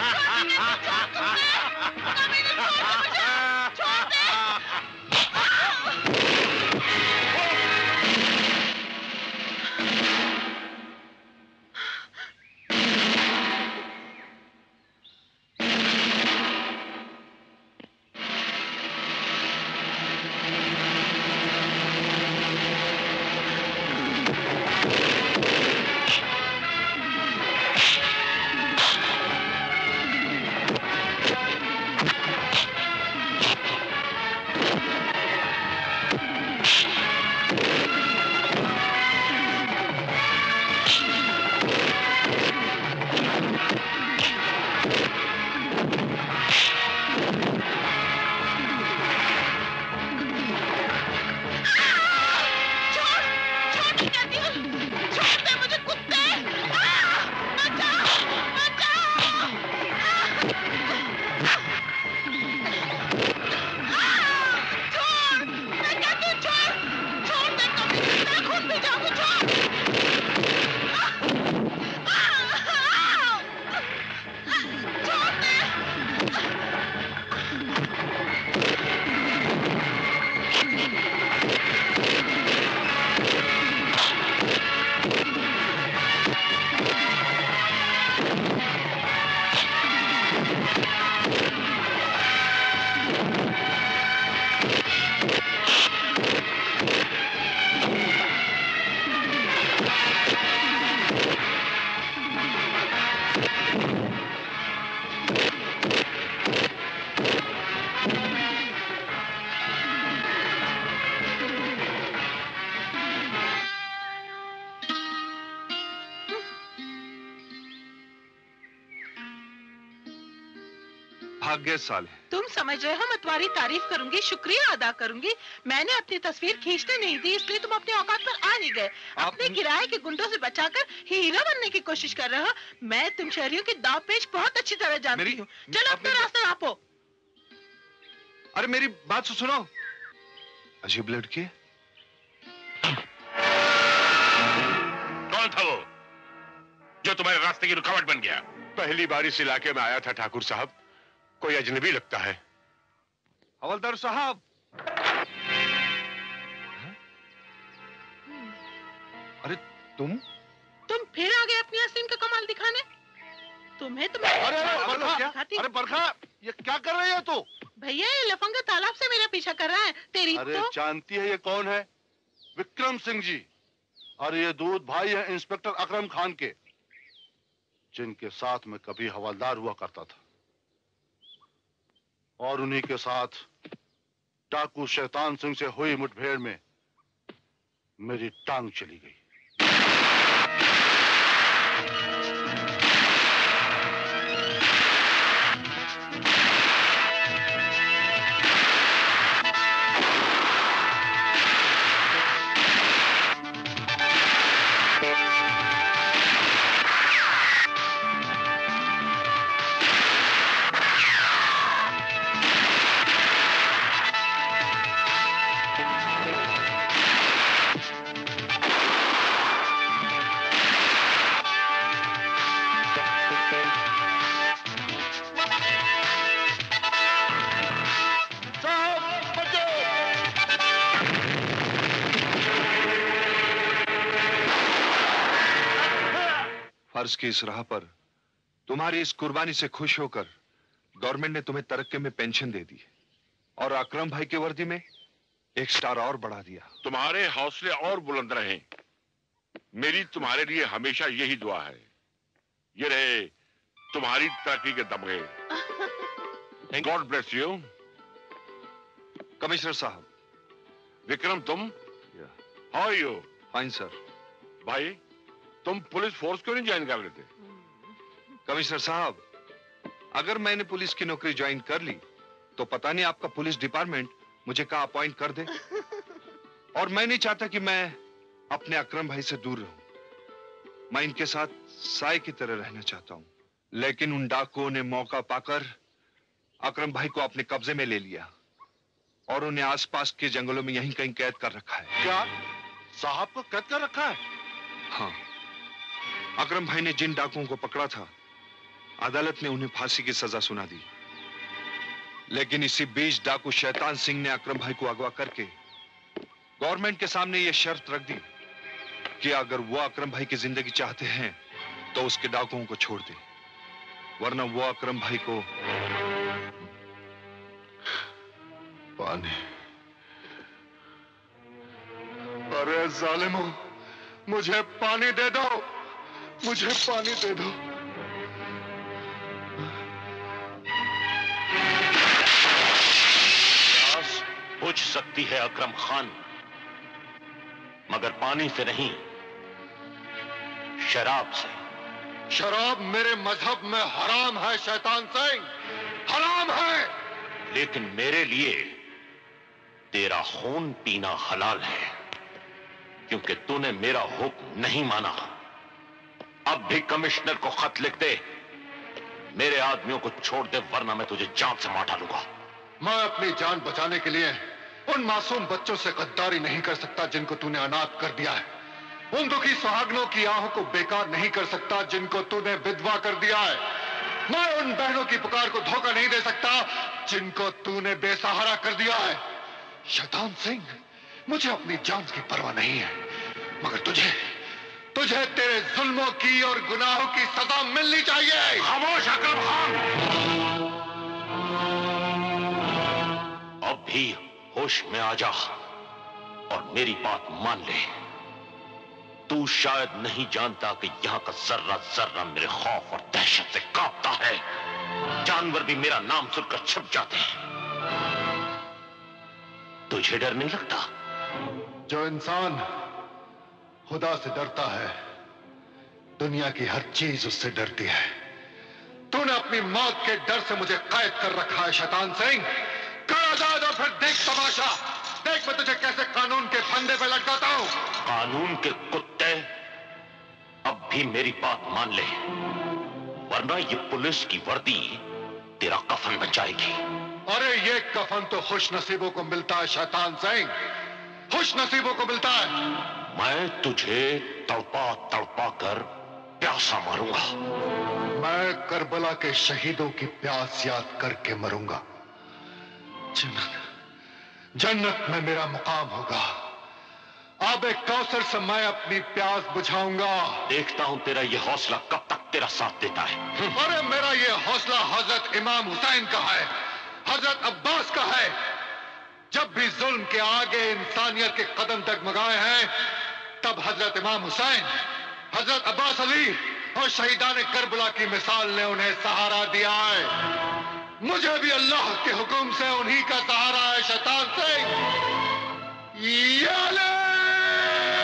K: भाग्यशाली।
H: तुम समझ रहे हो, मैं तुम्हारी तारीफ करूंगी, शुक्रिया अदा करूंगी। मैंने अपनी तस्वीर खींचने नहीं दी, इसलिए तुम अपने औकात पर आ नहीं गए। अपने किराए के गुंडों से बचाकर हीरो बनने की कोशिश कर रहे हो। मैं तुम शहरियों की दाव पेच बहुत अच्छी तरह जानती हूँ। चलो अपना रास्ता नापो।
K: अरे मेरी बात तो सुनो। अजीब लड़की।
J: कौन था वो जो तुम्हारे रास्ते की रुकावट बन गया? पहली बार इस इलाके में आया था ठाकुर साहब, कोई अजनबी लगता है।
K: हवलदार साहब। अरे तुम
H: फिर आ गए अपनी आस्तीन का कमाल दिखाने। तुम्हें
K: अरे बरखा, ये क्या कर रही है तू?
H: भैया, ये लफंगा तालाब से मेरा पीछा कर रहा है। तेरी
K: अरे
H: तो
K: जानती है ये कौन है? विक्रम सिंह जी। और ये दूध भाई है इंस्पेक्टर अकरम खान के, जिनके साथ मैं कभी हवलदार हुआ करता था। और उन्हीं के साथ डाकू शैतान सिंह से हुई मुठभेड़ में मेरी टांग चली गई।
L: फर्ज की इस राह पर तुम्हारी इस कुर्बानी से खुश होकर गवर्नमेंट ने तुम्हें तरक्के में पेंशन दे दी और अकरम भाई की वर्दी में एक स्टार और बढ़ा दिया।
J: तुम्हारे हौसले और बुलंद रहें। मेरी तुम्हारे लिए हमेशा यही दुआ है। ये रहे तुम्हारी तरक्की के दमगे। God bless you.
L: कमिश्नर साहब।
J: विक्रम, तुम? How are you?
L: Fine sir.
J: भाई, तुम पुलिस फोर्स क्यों नहीं ज्वाइन कर लेते?
L: कमिश्नर साहब, अगर मैंने पुलिस की नौकरी ज्वाइन कर ली तो पता नहीं आपका पुलिस डिपार्टमेंट मुझे कहाँ अपॉइंट कर दे। और मैं नहीं चाहता कि मैं अपने अकरम भाई से दूर रहूं। मैं इनके साथ साए की तरह रहना चाहता हूं। लेकिन उन डाकुओं ने मौका पाकर अकरम भाई को अपने कब्जे में ले लिया और उन्हें आसपास के जंगलों में यहीं कहीं कैद कर रखा है।
K: क्या साहब को कैद कर रखा है?
L: हाँ, अकरम भाई ने जिन डाकुओं को पकड़ा था अदालत ने उन्हें फांसी की सजा सुना दी। लेकिन इसी बीच डाकू शैतान सिंह ने अकरम भाई को अगवा करके गवर्नमेंट के सामने यह शर्त रख दी कि अगर वो अकरम भाई की जिंदगी चाहते हैं तो उसके डाकुओं को छोड़ दे, वरना वो अकरम भाई को
K: पानी। अरे जालिमों, मुझे पानी दे दो, मुझे पानी दे दो।
A: प्यास बुझ सकती है अकरम खान, मगर पानी से नहीं, शराब से।
K: शराब मेरे मजहब में हराम है शैतान सिंह, हराम है।
A: लेकिन मेरे लिए तेरा खून पीना हलाल है, क्योंकि तूने मेरा हुक्म नहीं माना। अब भी कमिश्नर को खत लिख दे, मेरे आदमियों को छोड़ दे, वरना मैं तुझे जान से मार डालूंगा।
K: मैं अपनी जान बचाने के लिए उन मासूम बच्चों से गद्दारी नहीं कर सकता जिनको तूने अनाथ कर दिया है। उन दुखी सुहागनों की आहों को बेकार नहीं कर सकता जिनको तूने विधवा कर दिया है। मैं उन बहनों की पुकार को धोखा नहीं दे सकता जिनको तूने बेसहारा कर दिया है। शैतान सिंह, मुझे अपनी जान की परवाह नहीं है, मगर तुझे तेरे जुल्मों की और गुनाहों की सजा मिलनी चाहिए।
A: खामोश अकरम खान, अब भी होश में आ जा और मेरी बात मान ले। तू शायद नहीं जानता कि यहां का जर्रा जर्रा मेरे खौफ और दहशत से कांपता है। जानवर भी मेरा नाम सुनकर छिप जाते हैं। तुझे डर नहीं लगता?
K: जो इंसान खुदा से डरता है, दुनिया की हर चीज उससे डरती है। तूने अपनी मौत के डर से मुझे कैद कर रखा है शैतान सिंह। कर आजाद और फिर देख तमाशा। देख मैं तुझे कैसे कानून के फंदे पे लटकाता हूं।
A: कानून के कुत्ते, अब भी मेरी बात मान ले, वरना ये पुलिस की वर्दी तेरा कफन बन जाएगी।
K: अरे ये कफन तो खुश नसीबों को मिलता है शैतान सिंह, खुश नसीबों को मिलता है।
A: मैं तुझे तड़पा तड़पा कर प्यासा मारूंगा।
K: मैं करबला के शहीदों की प्यास याद करके मरूंगा। जन्नत में मेरा मुकाम होगा। आबे कौसर से मैं अपनी प्यास बुझाऊंगा।
A: देखता हूं तेरा ये हौसला कब तक तेरा साथ देता है।
K: अरे मेरा ये हौसला हजरत इमाम हुसैन का है, हजरत अब्बास का है। जब भी जुल्म के आगे इंसानियत के कदम डगमगाए हैं, तब हजरत इमाम हुसैन, हजरत अब्बास अली और शहीदान करबला की मिसाल ने उन्हें सहारा दिया है। मुझे भी अल्लाह के हुक्म से उन्हीं का सहारा है शैतान सिंह।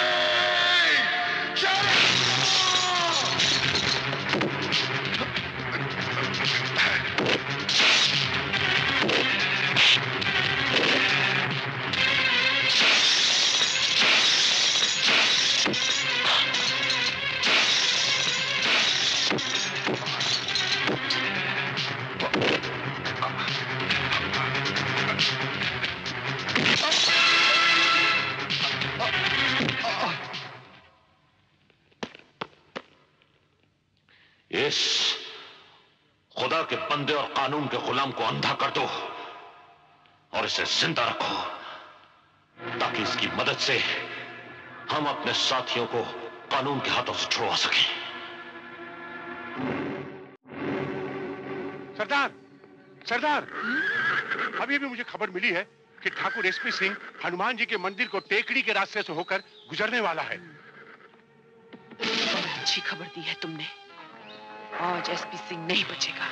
A: इस खुदा के बंदे और कानून के गुलाम को अंधा कर दो और इसे जिंदा रखो, ताकि इसकी मदद से हम अपने साथियों को कानून के हाथों से छुड़वा सकें।
J: सरदार, सरदार, अभी भी मुझे खबर मिली है कि ठाकुर एसपी सिंह हनुमान जी के मंदिर को टेकड़ी के रास्ते से होकर गुजरने वाला है।
H: बहुत अच्छी खबर दी है तुमने। आज एसपी सिंह नहीं बचेगा।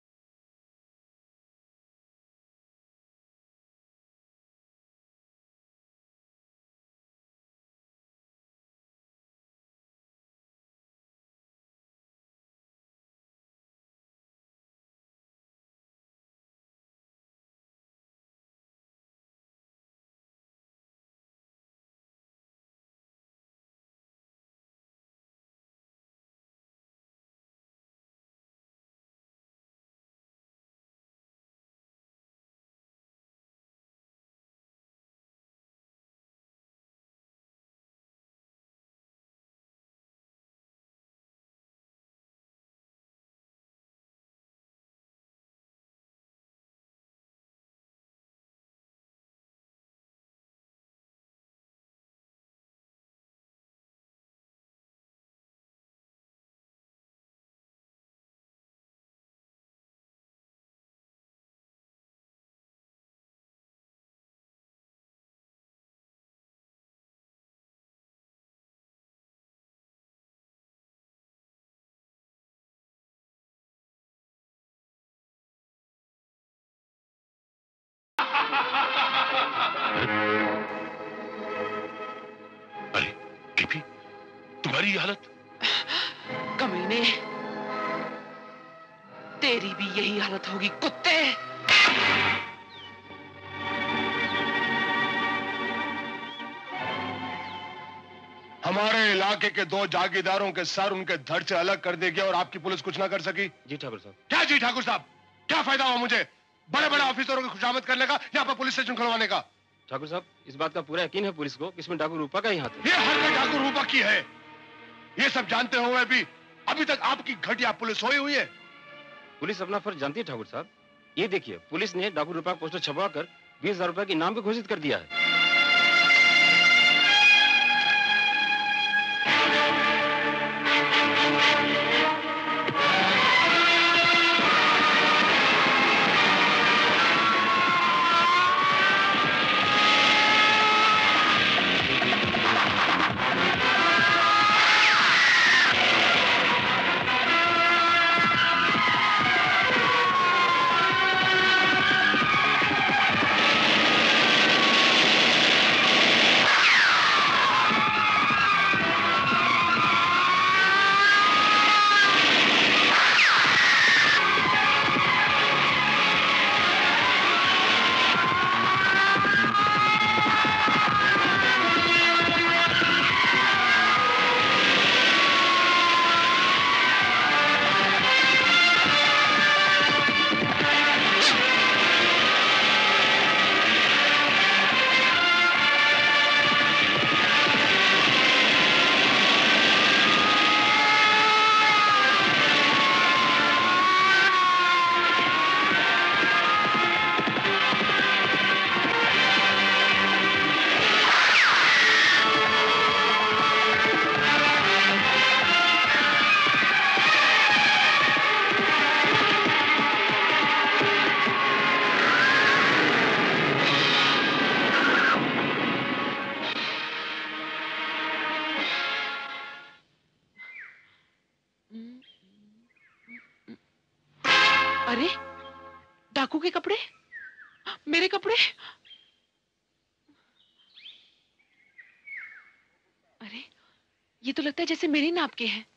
A: अरे टीपी, तुम्हारी ये हालत?
H: कमीने, तेरी भी यही हालत होगी कुत्ते।
B: हमारे इलाके के 2 जागीरदारों के सर उनके धड़ से अलग कर दे गया और आपकी पुलिस कुछ ना कर सकी।
F: जी ठाकुर साहब।
B: क्या जी ठाकुर साहब? क्या फायदा हुआ मुझे बड़े बड़े ऑफिसरों की खुशामद करने का, यहाँ पर पुलिस स्टेशन खुलवाने का?
F: ठाकुर साहब, इस बात का पूरा यकीन है पुलिस को, इसमें ठाकुर रूपा का ही हाथ है।
B: ये हरकत ठाकुर रूपा की है। ये सब जानते हुए भी अभी तक आपकी घटिया पुलिस सोई हुई है।
F: पुलिस अपना फर्ज जानती है ठाकुर साहब। ये देखिए, पुलिस ने ठाकुर रूपा पोस्टर छपवा कर 20,000 रुपए के इनाम भी घोषित कर दिया है।
H: अरे, डाकू के कपड़े, मेरे कपड़े। अरे, ये तो लगता है जैसे मेरी नाप के हैं।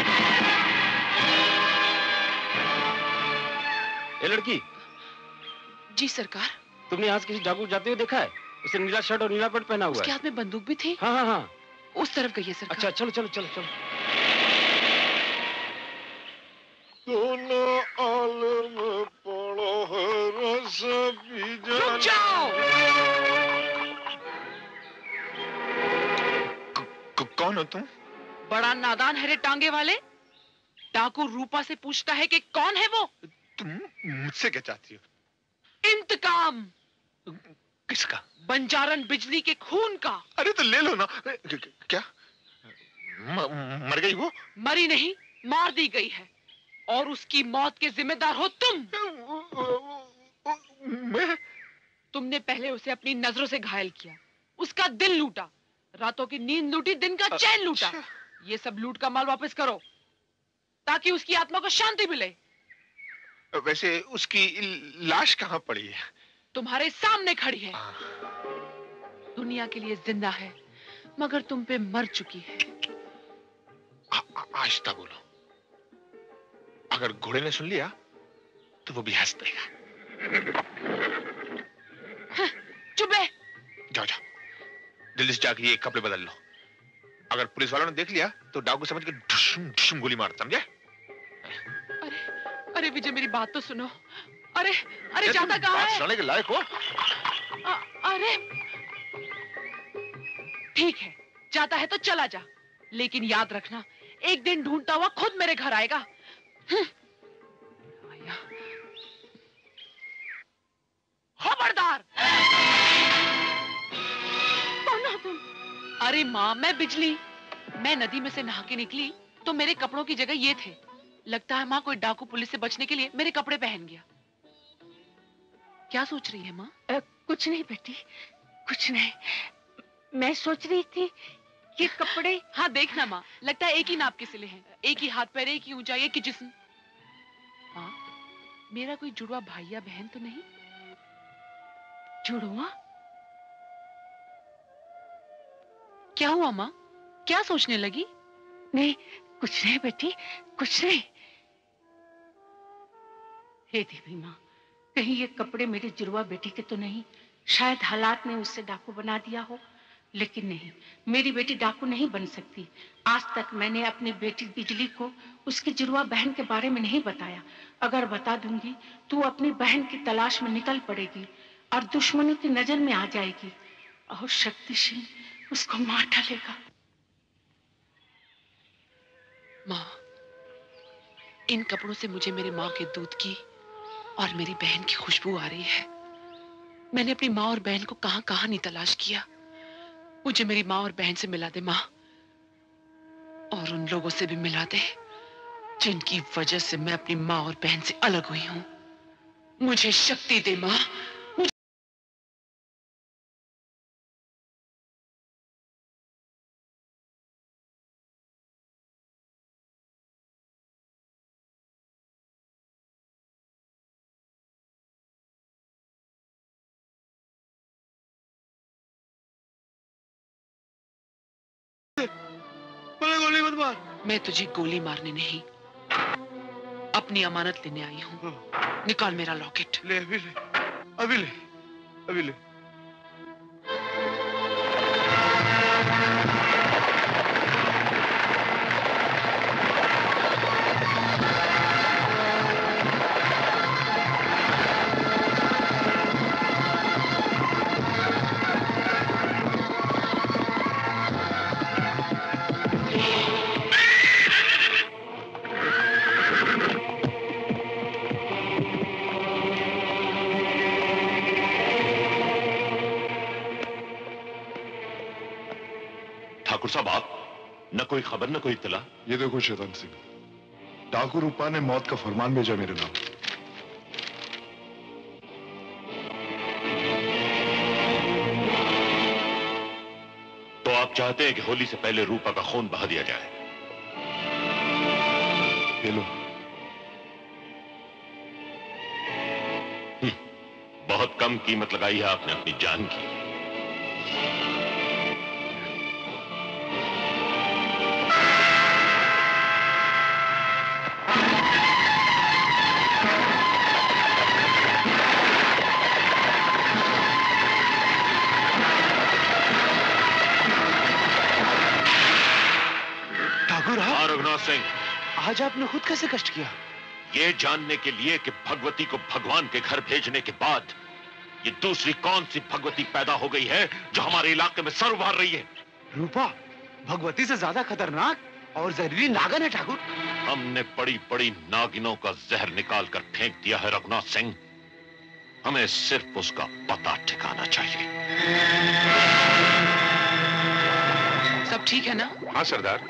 F: ये लड़की।
H: जी सरकार।
F: तुमने आज किसी डाकू जाते हुए देखा है? उसे नीला शर्ट और नीला पैंट पहना हुआ है।
H: उसके हाथ में बंदूक भी थी।
F: हाँ हाँ हाँ,
H: उस तरफ गई है सरकार।
F: अच्छा, चलो चलो चलो चलो।
H: रुक जाओ।
M: कौन हो तुम?
H: बड़ा नादान है रे टांगे वाले। डाकू रूपा से पूछता है कि कौन है वो।
L: तुम मुझसे क्या चाहती हो?
H: इंतकाम।
L: किसका?
H: बंजारन बिजली के खून का।
L: अरे तो ले लो ना। क्या मर गई वो?
H: मरी नहीं, मार दी गई है, और उसकी मौत के जिम्मेदार हो तुम।
L: मैं?
H: तुमने पहले उसे अपनी नजरों से घायल किया, उसका दिल लूटा, रातों की नींद लूटी, दिन का चैन लूटा। ये सब लूट का माल वापस करो ताकि उसकी आत्मा को शांति मिले।
L: वैसे उसकी लाश कहाँ पड़ी है?
H: तुम्हारे सामने खड़ी है। दुनिया के लिए जिंदा है, मगर तुम पे मर चुकी है।
L: आहिस्ता बोलो, अगर घोड़े ने सुन लिया तो वो भी हंस देगा।
H: चुप है।
L: जाओ जाओ, जल्दी से जाके ये कपड़े बदल लो। अगर पुलिस वालों ने देख लिया तो डाकू समझ के ढुशुम ढुशुम गोली मार, समझे?
H: अरे विजय, मेरी बात तो सुनो। अरे अरे जाता कहाँ है?
L: सुनने के लायक हो?
H: अरे ठीक है, जाता है तो चला जा, लेकिन याद रखना एक दिन ढूंढता हुआ खुद मेरे घर आएगा। खबरदार।
C: कौन हो तुम?
H: अरे माँ, मैं बिजली। मैं नदी में से नहा के निकली तो मेरे कपड़ों की जगह ये थे। लगता है माँ कोई डाकू पुलिस से बचने के लिए मेरे कपड़े पहन गया। क्या सोच रही है माँ?
C: कुछ नहीं बेटी, कुछ नहीं। मैं सोच रही थी ये कपड़े।
H: हाँ देखना माँ, लगता है एक ही नाप के सिले हैं, एक ही हाथ पैर, एक ही ऊंचाई, एक ही जिस्म। माँ, मेरा कोई जुड़वा भाई या बहन तो नहीं?
C: जुड़वा?
H: क्या हुआ माँ, क्या सोचने लगी?
C: नहीं, कुछ नहीं बेटी, कुछ नहीं। हे देवी माँ, कहीं ये कपड़े मेरी जुड़वा बेटी के तो नहीं? शायद हालात ने उससे डाकू बना दिया हो, लेकिन नहीं, मेरी बेटी डाकू नहीं बन सकती। आज तक मैंने अपनी बेटी बिजली को उसकी जुड़वा बहन के बारे में नहीं बताया। अगर बता दूंगी तो अपनी बहन की तलाश में निकल पड़ेगी और दुश्मनों की नजर में आ जाएगी और शक्तिशाली उसको मार डालेगा।
H: माँ, इन कपड़ों से मुझे मेरे माँ के दूध की और मेरी बहन की खुशबू आ रही है। मैंने अपनी माँ और बहन को कहां कहां नहीं तलाश किया। मुझे मेरी माँ और बहन से मिला दे माँ, और उन लोगों से भी मिला दे जिनकी वजह से मैं अपनी माँ और बहन से अलग हुई हूं। मुझे शक्ति दे माँ।
G: गोली मत मार।
H: मैं तुझे गोली मारने नहीं, अपनी अमानत लेने आई हूँ। निकाल मेरा लॉकेट।
G: ले अभी ले, अभी ले, अभी ले।
A: ठाकुर साहब, आप न कोई खबर न कोई इत्तला।
B: ये देखो शैतान सिंह, डाकू रूपा ने मौत का फरमान भेजा मेरे नाम।
A: तो आप चाहते हैं कि होली से पहले रूपा का खून बहा दिया जाए?
B: ये लो।
A: बहुत कम कीमत लगाई है आपने अपनी जान की। रघुनाथ सिंह,
G: आज आपने खुद कैसे कष्ट किया?
A: ये जानने के लिए कि भगवती को भगवान के घर भेजने के बाद ये दूसरी कौन सी भगवती पैदा हो गई है जो हमारे इलाके में सर उभार रही है।
G: रूपा भगवती से ज्यादा खतरनाक?
M: और जहरीली नागिन है ठाकुर।
A: हमने बड़ी बड़ी नागिनों का जहर निकाल कर फेंक दिया है रघुनाथ सिंह। हमें सिर्फ उसका पता ठिकाना चाहिए।
H: सब ठीक है ना?
J: हाँ सरदार।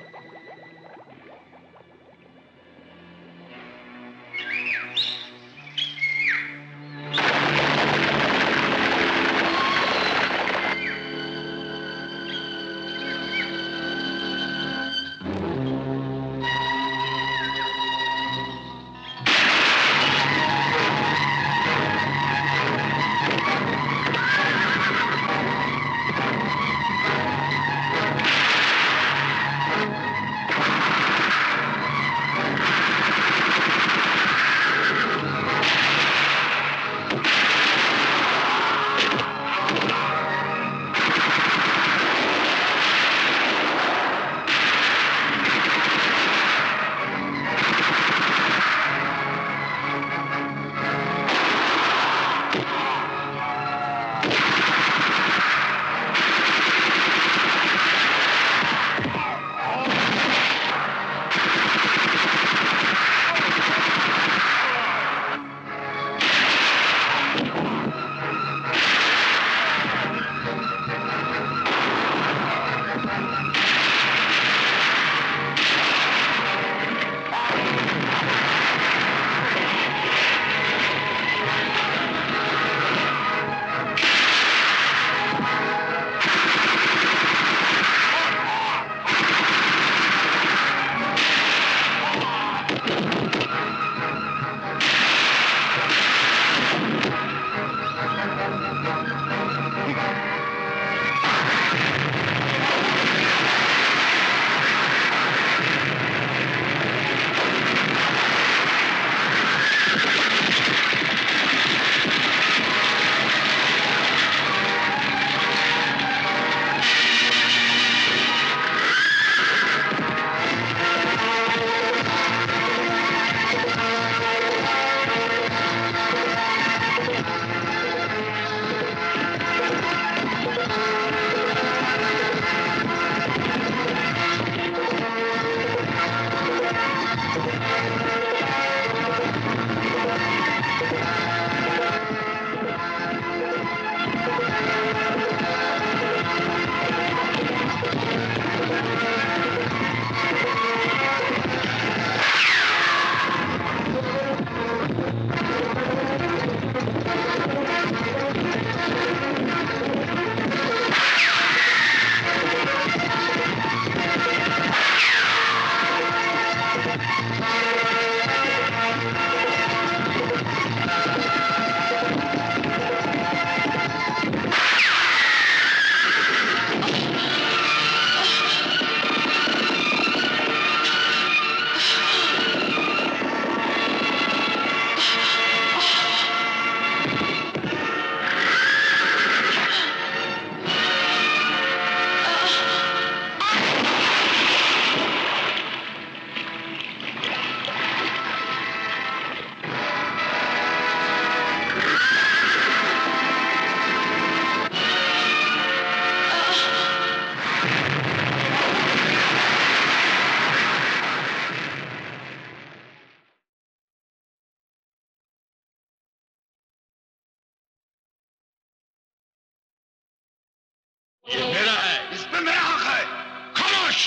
B: ये मेरा है, इसमें मेरा हक है। खामोश!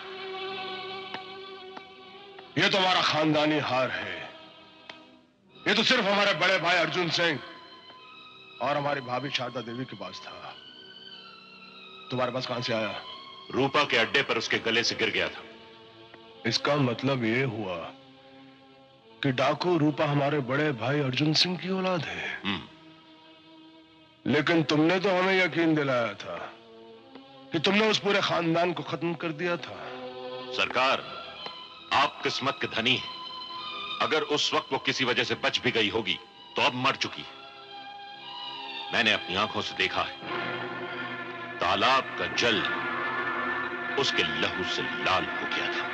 B: ये तो हमारा खानदानी हार है। ये तो सिर्फ हमारे बड़े भाई अर्जुन सिंह और हमारी भाभी शारदा देवी के पास था। तुम्हारे पास कहां से आया?
A: रूपा के अड्डे पर उसके गले से गिर गया था।
B: इसका मतलब ये हुआ कि डाकू रूपा हमारे बड़े भाई अर्जुन सिंह की औलाद है। लेकिन तुमने तो हमें यकीन दिलाया था कि तुमने उस पूरे खानदान को खत्म कर दिया था।
A: सरकार, आप किस्मत के धनी हैं। अगर उस वक्त वो किसी वजह से बच भी गई होगी तो अब मर चुकी। मैंने अपनी आंखों से देखा है, तालाब का जल उसके लहू से लाल हो गया था।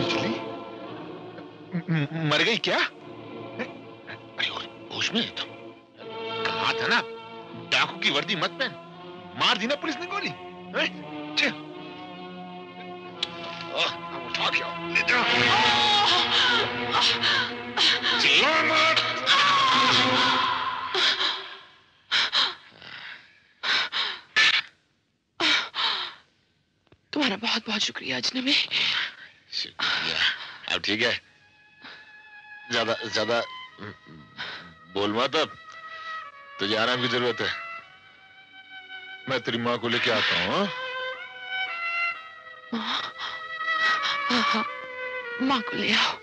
M: अंजलि मर गई क्या? अरे होश में तुम? कहा था ना डाकू की वर्दी मत पहन, मार दी ना पुलिस ने गोली। उठा क्या ले जा। चिल्ला मत।
H: तुम्हारा बहुत बहुत शुक्रिया अजनबी।
M: शुक्रिया। अब ठीक है, ज्यादा ज्यादा बोल मत, अब तुझे आराम की जरूरत है। मैं तेरी माँ को लेके आता हूँ।
H: हाँ, माँ को ले आओ।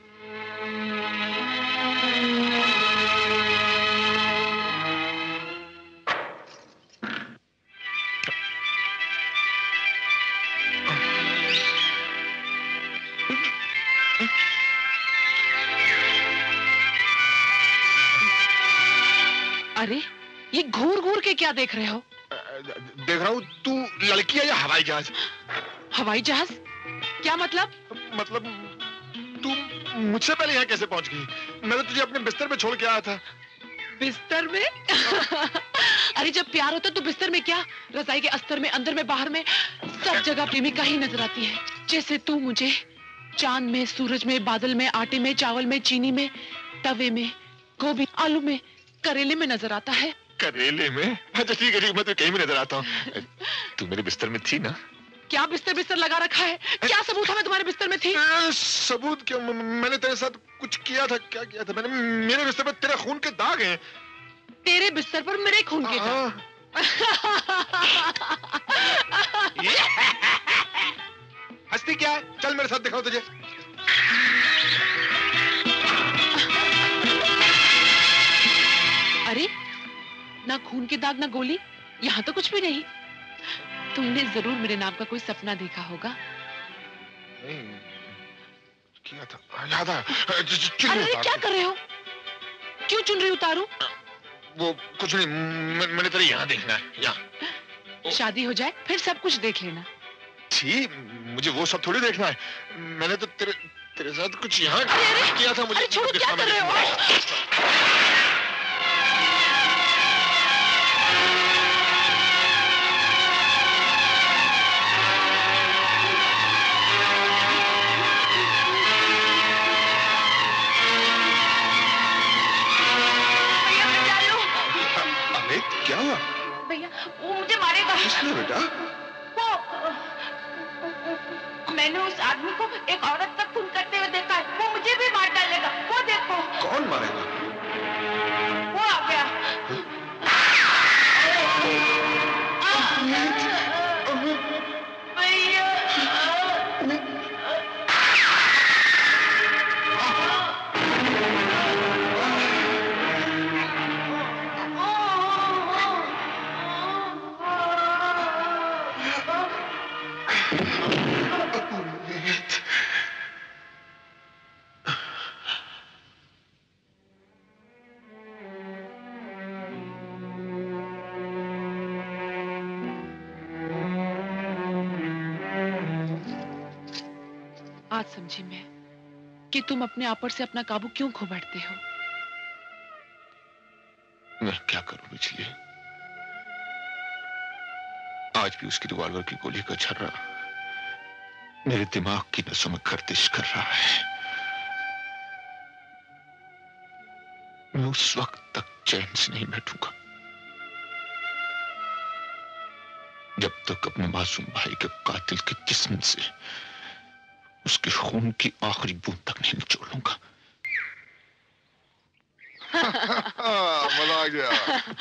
H: अरे ये घूर घूर के क्या देख रहे हो?
M: देख रहा हूँ तू लड़की है या हवाई जहाज?
H: हवाई जहाज? क्या मतलब?
M: मतलब तू मुझसे पहले यहाँ कैसे पहुंच गई? मैं तो तुझे अपने बिस्तर में छोड़ के आया था।
H: बिस्तर में? अरे जब प्यार होता तो बिस्तर में क्या, रजाई के अस्तर में, अंदर में, बाहर में, सब जगह प्रेमिका ही नजर आती है। जैसे तू मुझे चांद में, सूरज में, बादल में, आटे में, चावल में, चीनी में, तवे में, गोभी, आलू में, करेले में नजर आता है।
M: करेले में? अच्छा ठीक है, मैं तो कहीं भी नजर आता हूँ। तू मेरे बिस्तर में थी ना?
H: क्या बिस्तर बिस्तर लगा रखा है? क्या सबूत है मैं तुम्हारे बिस्तर में थी?
M: सबूत क्यों? मैंने तेरे साथ कुछ किया था। क्या किया था मैंने? मेरे बिस्तर पर तेरे खून के दाग हैं।
H: तेरे बिस्तर पर मेरे खून के दाग?
M: हंसती क्या है? चल मेरे साथ दिखाओ तुझे।
H: अरे ना खून के दाग, ना गोली, यहाँ तो कुछ भी नहीं। तुमने जरूर मेरे नाम का कोई सपना देखा होगा।
M: नहीं किया था, याद आया।
H: अरे क्या कर रहे हो? क्यों चुनरी उतारूं?
M: वो कुछ नहीं, मैंने तेरे यहाँ देखना है। यहाँ
H: शादी हो जाए फिर सब कुछ देख लेना।
M: छी, मुझे वो सब थोड़ी देखना है। मैंने तो तेरे साथ कुछ यहाँ किया था। मुझे
H: छोड़ो, क्या कर रहे हो?
M: क्या हुआ?
C: भैया वो मुझे मारेगा।
M: किसने बेटा?
C: वो मैंने उस आदमी को एक औरत का खून करते हुए देखा है। वो मुझे भी मार डालेगा। वो देखो।
M: कौन मारेगा?
C: वो आ गया। भैया
H: आज समझी मैं कि तुम अपने आप पर से अपना काबू क्यों खो बैठते हो।
M: मैं क्या करूं बिजली? आज भी उसकी रिवॉल्वर की गोली का छर्रा मेरे दिमाग की नसों में गर्दिश कर रहा है। मैं उस वक्त तक चैन से नहीं बैठूंगा जब तक अपने मासूम भाई के कातिल के जिस्म से उसके खून की आखिरी बूंद तक नहीं निचोड़ लूंगा।
K: मजा आ गया।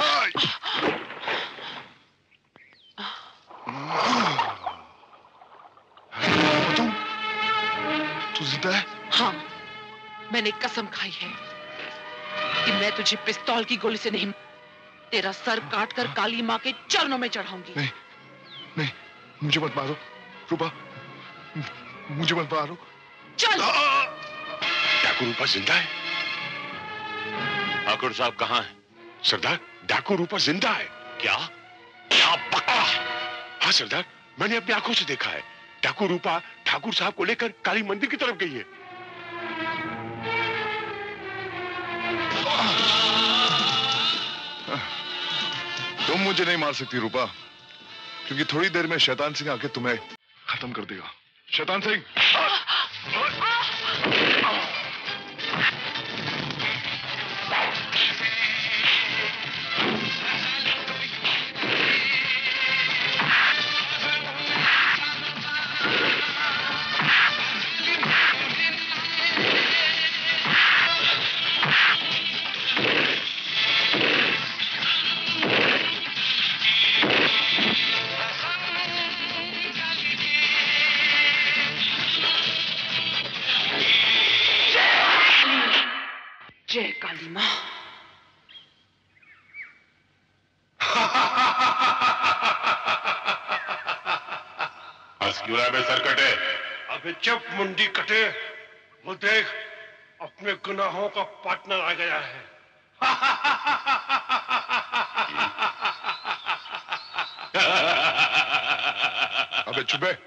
M: तू जिंदा है?
H: हाँ, मैंने कसम खाई है कि मैं तुझे पिस्तौल की गोली से नहीं, तेरा सर काटकर काली माँ के चरणों में चढ़ाऊंगी।
K: नहीं, नहीं, मुझे मत मारो रूपा, मुझे मत मारो।
H: चल।
J: डाकू रूपा जिंदा है?
A: ठाकुर साहब कहाँ हैं?
J: सरदार, डाकू रूपा जिंदा है।
A: क्या? क्या बकवास?
J: हाँ सरदार, मैंने अपनी आंखों से देखा है। डाकू रूपा ठाकुर साहब को लेकर काली मंदिर की तरफ गई है।
N: तुम मुझे नहीं मार सकती रूपा, क्योंकि थोड़ी देर में शैतान सिंह आके तुम्हें खत्म कर देगा। शैतान सिंह!
H: जय काली माँ।
J: हंस क्यों रहा है बे सरकटे?
B: अबे चुप मुंडी कटे, वो देख अपने गुनाहों का पार्टनर आ गया है।
N: अबे चुप है।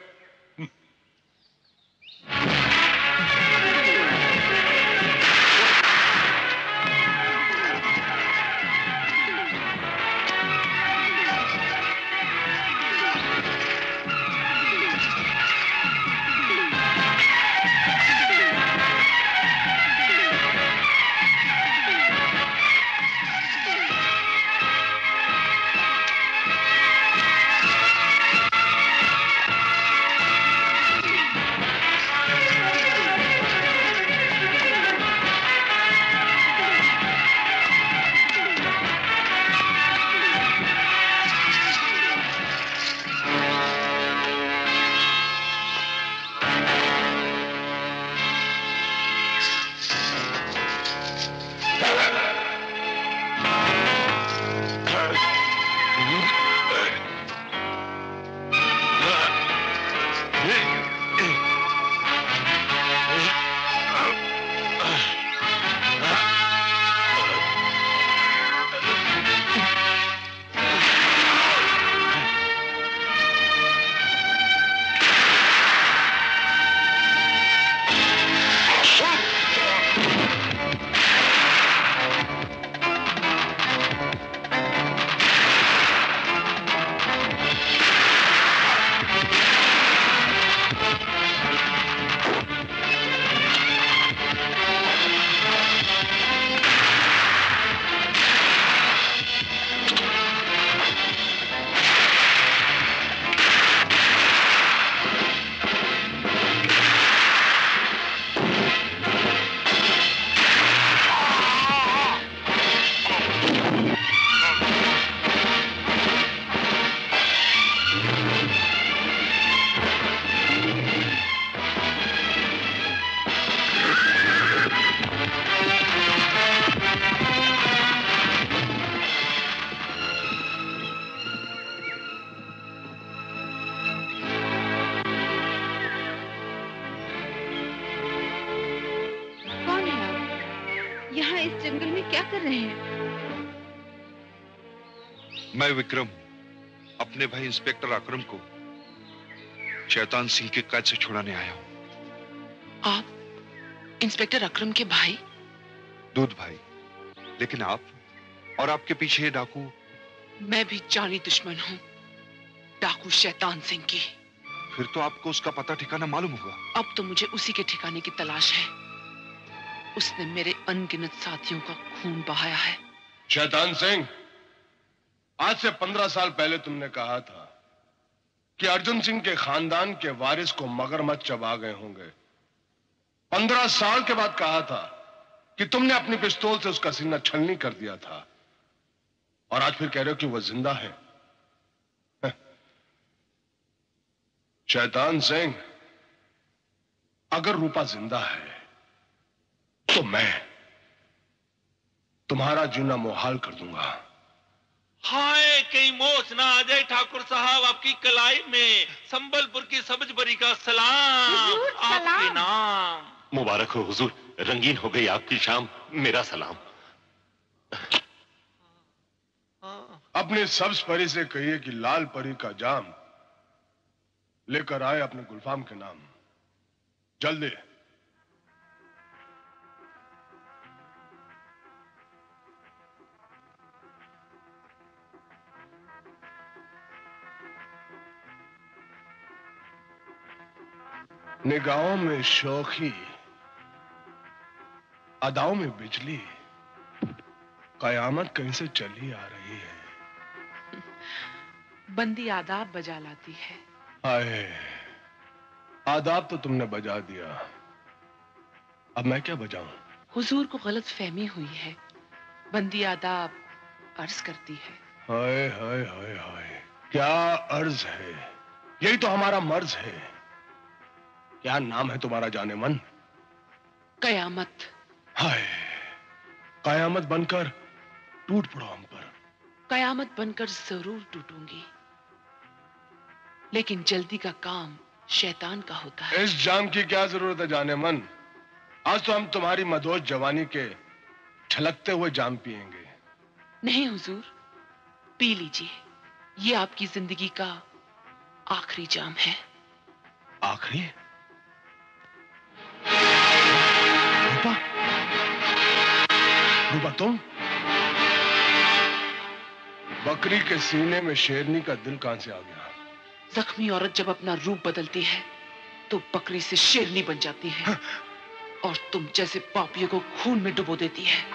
N: मैं विक्रम अपने भाई इंस्पेक्टर अकरम को शैतान सिंह के कैद से छुड़ाने आया हूं।
H: आप इंस्पेक्टर अकरम के भाई?
N: दूध भाई। लेकिन आप और आपके पीछे ये डाकू?
H: मैं भी जानी दुश्मन हूं डाकू शैतान सिंह की।
N: फिर तो आपको उसका पता ठिकाना मालूम होगा।
H: अब तो मुझे उसी के ठिकाने की तलाश है। उसने मेरे अनगिनत साथियों का खून बहाया है।
B: शैतान सिंह, आज से 15 साल पहले तुमने कहा था कि अर्जुन सिंह के खानदान के वारिस को मगरमच्छ चबा गए होंगे। 15 साल के बाद कहा था कि तुमने अपनी पिस्तौल से उसका सीना छलनी कर दिया था, और आज फिर कह रहे हो कि वह जिंदा है। शैतान सिंह, अगर रूपा जिंदा है तो मैं तुम्हारा जीना मुहाल कर दूंगा।
O: हाय कहीं मोच ना आ जाए ठाकुर साहब आपकी कलाई में। संबलपुर की सब्जबरी का सलाम आपके नाम।
A: मुबारक हो हुजूर, रंगीन हो गई आपकी शाम, मेरा सलाम।
B: अपने सब्ज परी से कहिए कि लाल परी का जाम लेकर आए अपने गुलफाम के नाम। जल्दी। निगाहों में शौखी, अदाओं में बिजली, कयामत कहीं से चली आ रही है।
H: बंदी आदाब बजा लाती है।
B: हाय, आदाब तो तुमने बजा दिया, अब मैं क्या बजाऊं?
H: हुजूर को गलत फहमी हुई है। बंदी आदाब अर्ज करती है।
B: हाय हाय हाय हाय, क्या अर्ज है? यही तो हमारा मर्ज है। क्या नाम है तुम्हारा जाने मन?
H: कयामत।
B: हाय, कयामत बनकर टूट पड़ो हम पर।
H: कयामत बनकर जरूर टूटूंगी, लेकिन जल्दी का काम शैतान का होता है।
B: इस जाम की क्या जरूरत है जाने मन? आज तो हम तुम्हारी मदोश जवानी के छलकते हुए जाम पिएंगे।
H: नहीं हुजूर, पी लीजिए। ये आपकी जिंदगी का आखिरी जाम है।
B: आखिरी? रूपा, रूपा तुम? बकरी के सीने में शेरनी का दिल कहां से आ गया?
H: जख्मी औरत जब अपना रूप बदलती है तो बकरी से शेरनी बन जाती है और तुम जैसे पापियों को खून में डुबो देती है।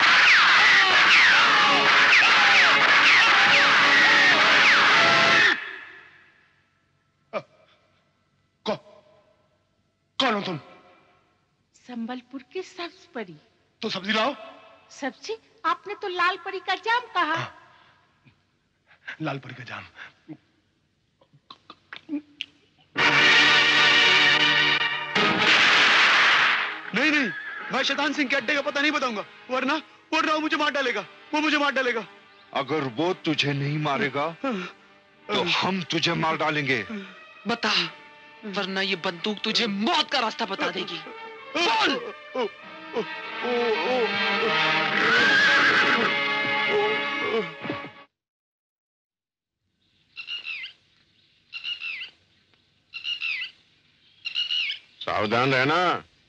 B: कौन हो तुम?
C: संबलपुर की सब्ज परी।
B: तो सब्जी लाओ।
C: सब्जी? आपने तो लाल परी का जाम कहा।
B: लाल परी का जाम।
P: नहीं नहीं, मैं शैतान सिंह के अड्डे का पता नहीं बताऊंगा, वरना वो मुझे मार डालेगा। वो मुझे मार डालेगा।
L: अगर वो तुझे नहीं मारेगा तो हम तुझे मार डालेंगे।
H: बता, वरना ये बंदूक तुझे मौत का रास्ता बता देगी। बोल।
J: सावधान रहना।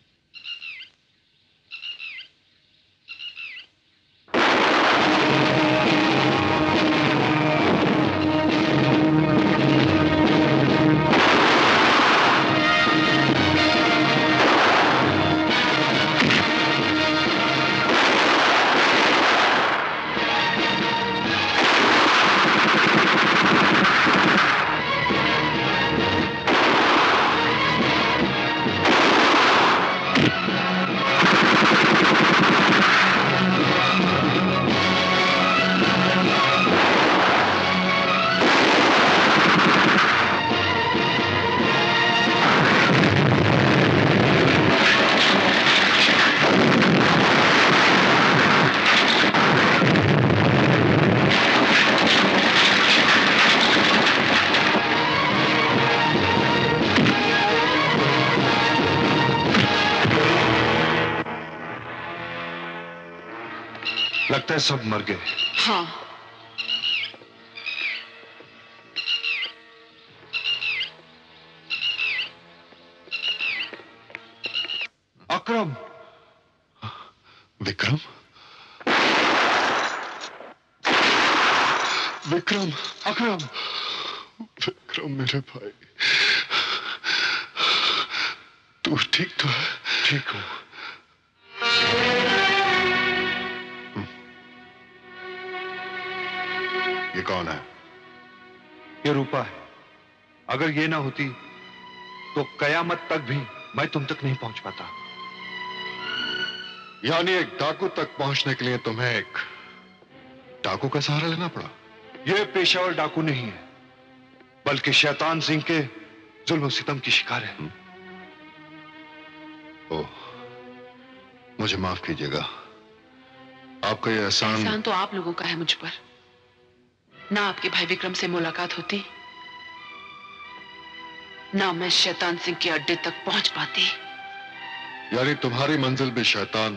L: लगता है सब मर गए।
H: हाँ।
L: अकरम।
K: विक्रम, विक्रम,
L: अकरम,
K: विक्रम मेरे भाई, तू ठीक तो है?
L: ठीक हूं।
K: ये कौन है?
L: ये रूपा है। अगर ये ना होती तो कयामत तक भी मैं तुम तक नहीं पहुंच पाता।
K: यानी एक डाकू तक पहुंचने के लिए तुम्हें एक डाकू का सहारा लेना पड़ा?
L: ये पेशावर डाकू नहीं है, बल्कि शैतान सिंह के जुल्म और सितम की शिकार है।
K: ओह, मुझे माफ कीजिएगा। आपका ये
H: एहसान तो आप लोगों का है मुझ पर। ना आपके भाई विक्रम से मुलाकात होती, ना मैं शैतान सिंह के अड्डे तक पहुंच पाती।
K: यानी तुम्हारी मंजिल भी शैतान।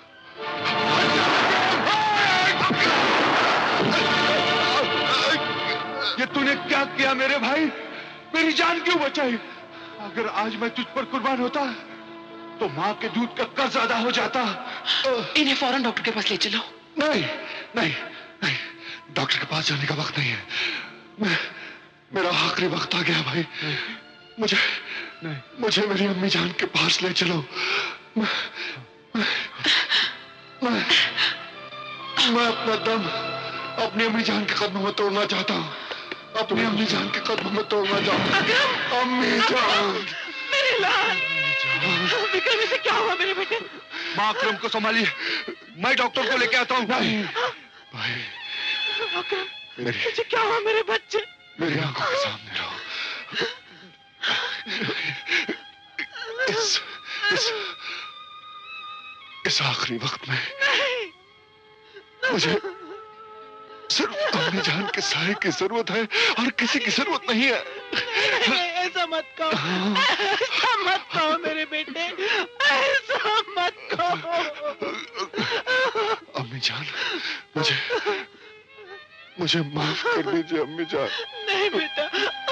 L: ये तूने क्या किया मेरे भाई? मेरी जान क्यों बचाई? अगर आज मैं तुझ पर कुर्बान होता तो माँ के दूध का कर्ज अदा हो जाता।
H: इन्हें फौरन डॉक्टर के पास ले चलो।
L: नहीं नहीं नहीं, डॉक्टर के पास जाने का वक्त नहीं है। मेरा आखिरी वक्त आ गया भाई। मुझे मेरी अम्मी जान के पास ले चलो। मैं अपना दम अपनी अम्मी जान के कदमों में तोड़ना चाहता हूँ। अपनी अम्मी जान के कदमों में तोड़ना चाहता हूँ। अम्मी जान,
I: मेरे लाल, विक्रम से क्या हुआ मेरे बेटे?
L: माँ अकरम को संभालिए, मैं डॉक्टर को लेके आता हूँ। भाई
I: अकरम, मुझे क्या हुआ मेरे बच्चे?
L: मेरी आंखों के सामने रहो। इस आखिरी वक्त में मुझे सिर्फ अम्मी जान के साए की जरूरत है और किसी की जरूरत नहीं है।
I: ऐसा मत कहो, ऐसा मत कहो मेरे बेटे, ऐसा मत कहो।
L: अम्मी जान, मुझे माफ कर दीजिए अम्मी जान।
I: नहीं बेटा,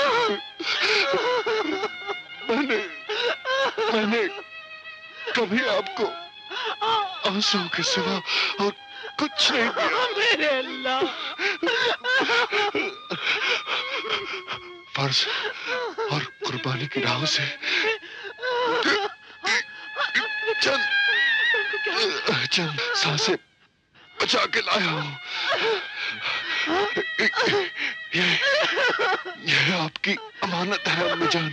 L: मैंने कभी आपको आंसू के सिवा और कुछ नहीं दिया।
I: मेरे अल्लाह,
L: फर्ज और कुर्बानी की राहों से चंद सांसें बचा के लाया हूँ। ये आपकी अमानत है अम्मी जान।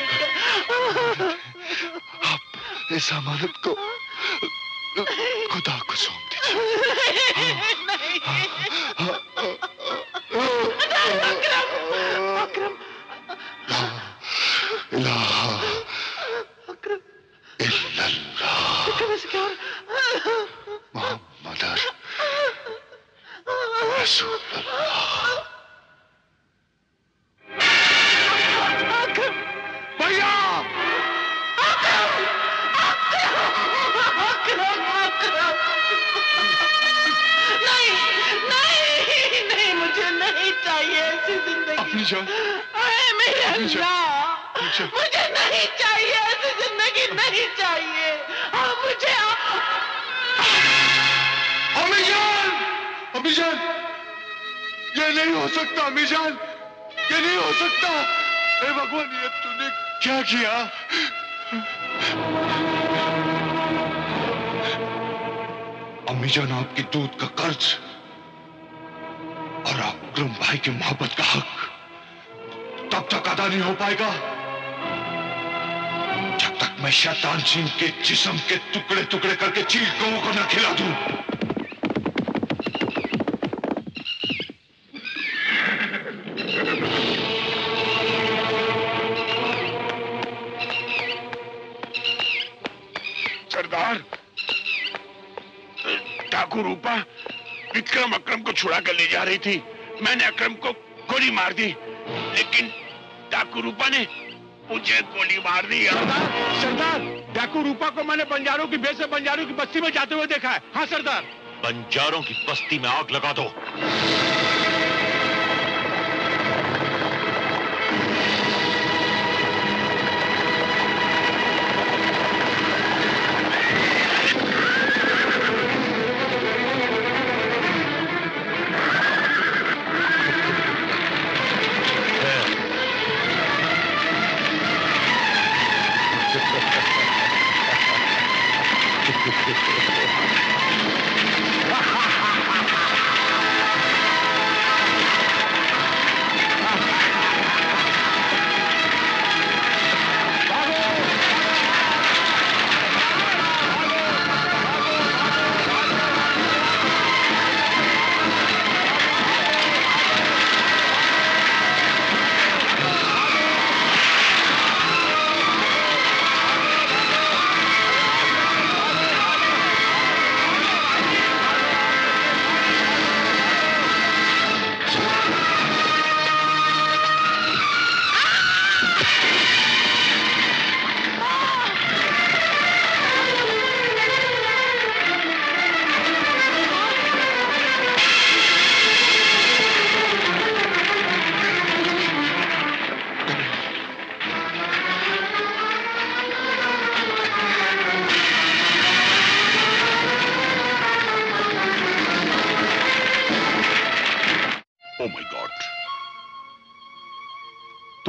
L: आप इस अमानत को खुदा को सौंप दीजिए।
I: अकरम,
L: ला इलाहा इल्लल्लाह मुहम्मद रसूलुल्लाह। भैया,
I: नहीं, मुझे नहीं चाहिए ऐसी जिंदगी। मेरे अल्लाह, मुझे नहीं चाहिए ऐसी जिंदगी, नहीं चाहिए मुझे।
L: अम्मी जान, ये नहीं हो सकता अम्मी जान, ये नहीं हो सकता। हे भगवान, ये तूने क्या किया? अम्मी जान, आपकी दूध का कर्ज और अकरम भाई की मोहब्बत का हक तब तक अदा नहीं हो पाएगा जब तक मैं शैतान सिंह के जिस्म के टुकड़े टुकड़े करके चील कौओं को न खिला दूं।
J: सरदार, ठाकुर रूपा विक्रम अकरम को छुड़ा कर ले जा रही थी। मैंने अकरम को गोली मार दी, लेकिन ठाकुर रूपा ने मुझे गोली मार दी।
O: सरदार, ठाकुर रूपा को मैंने बंजारों की बेस से बंजारों की बस्ती में जाते हुए देखा है। हाँ सरदार।
A: बंजारों की बस्ती में आग लगा दो।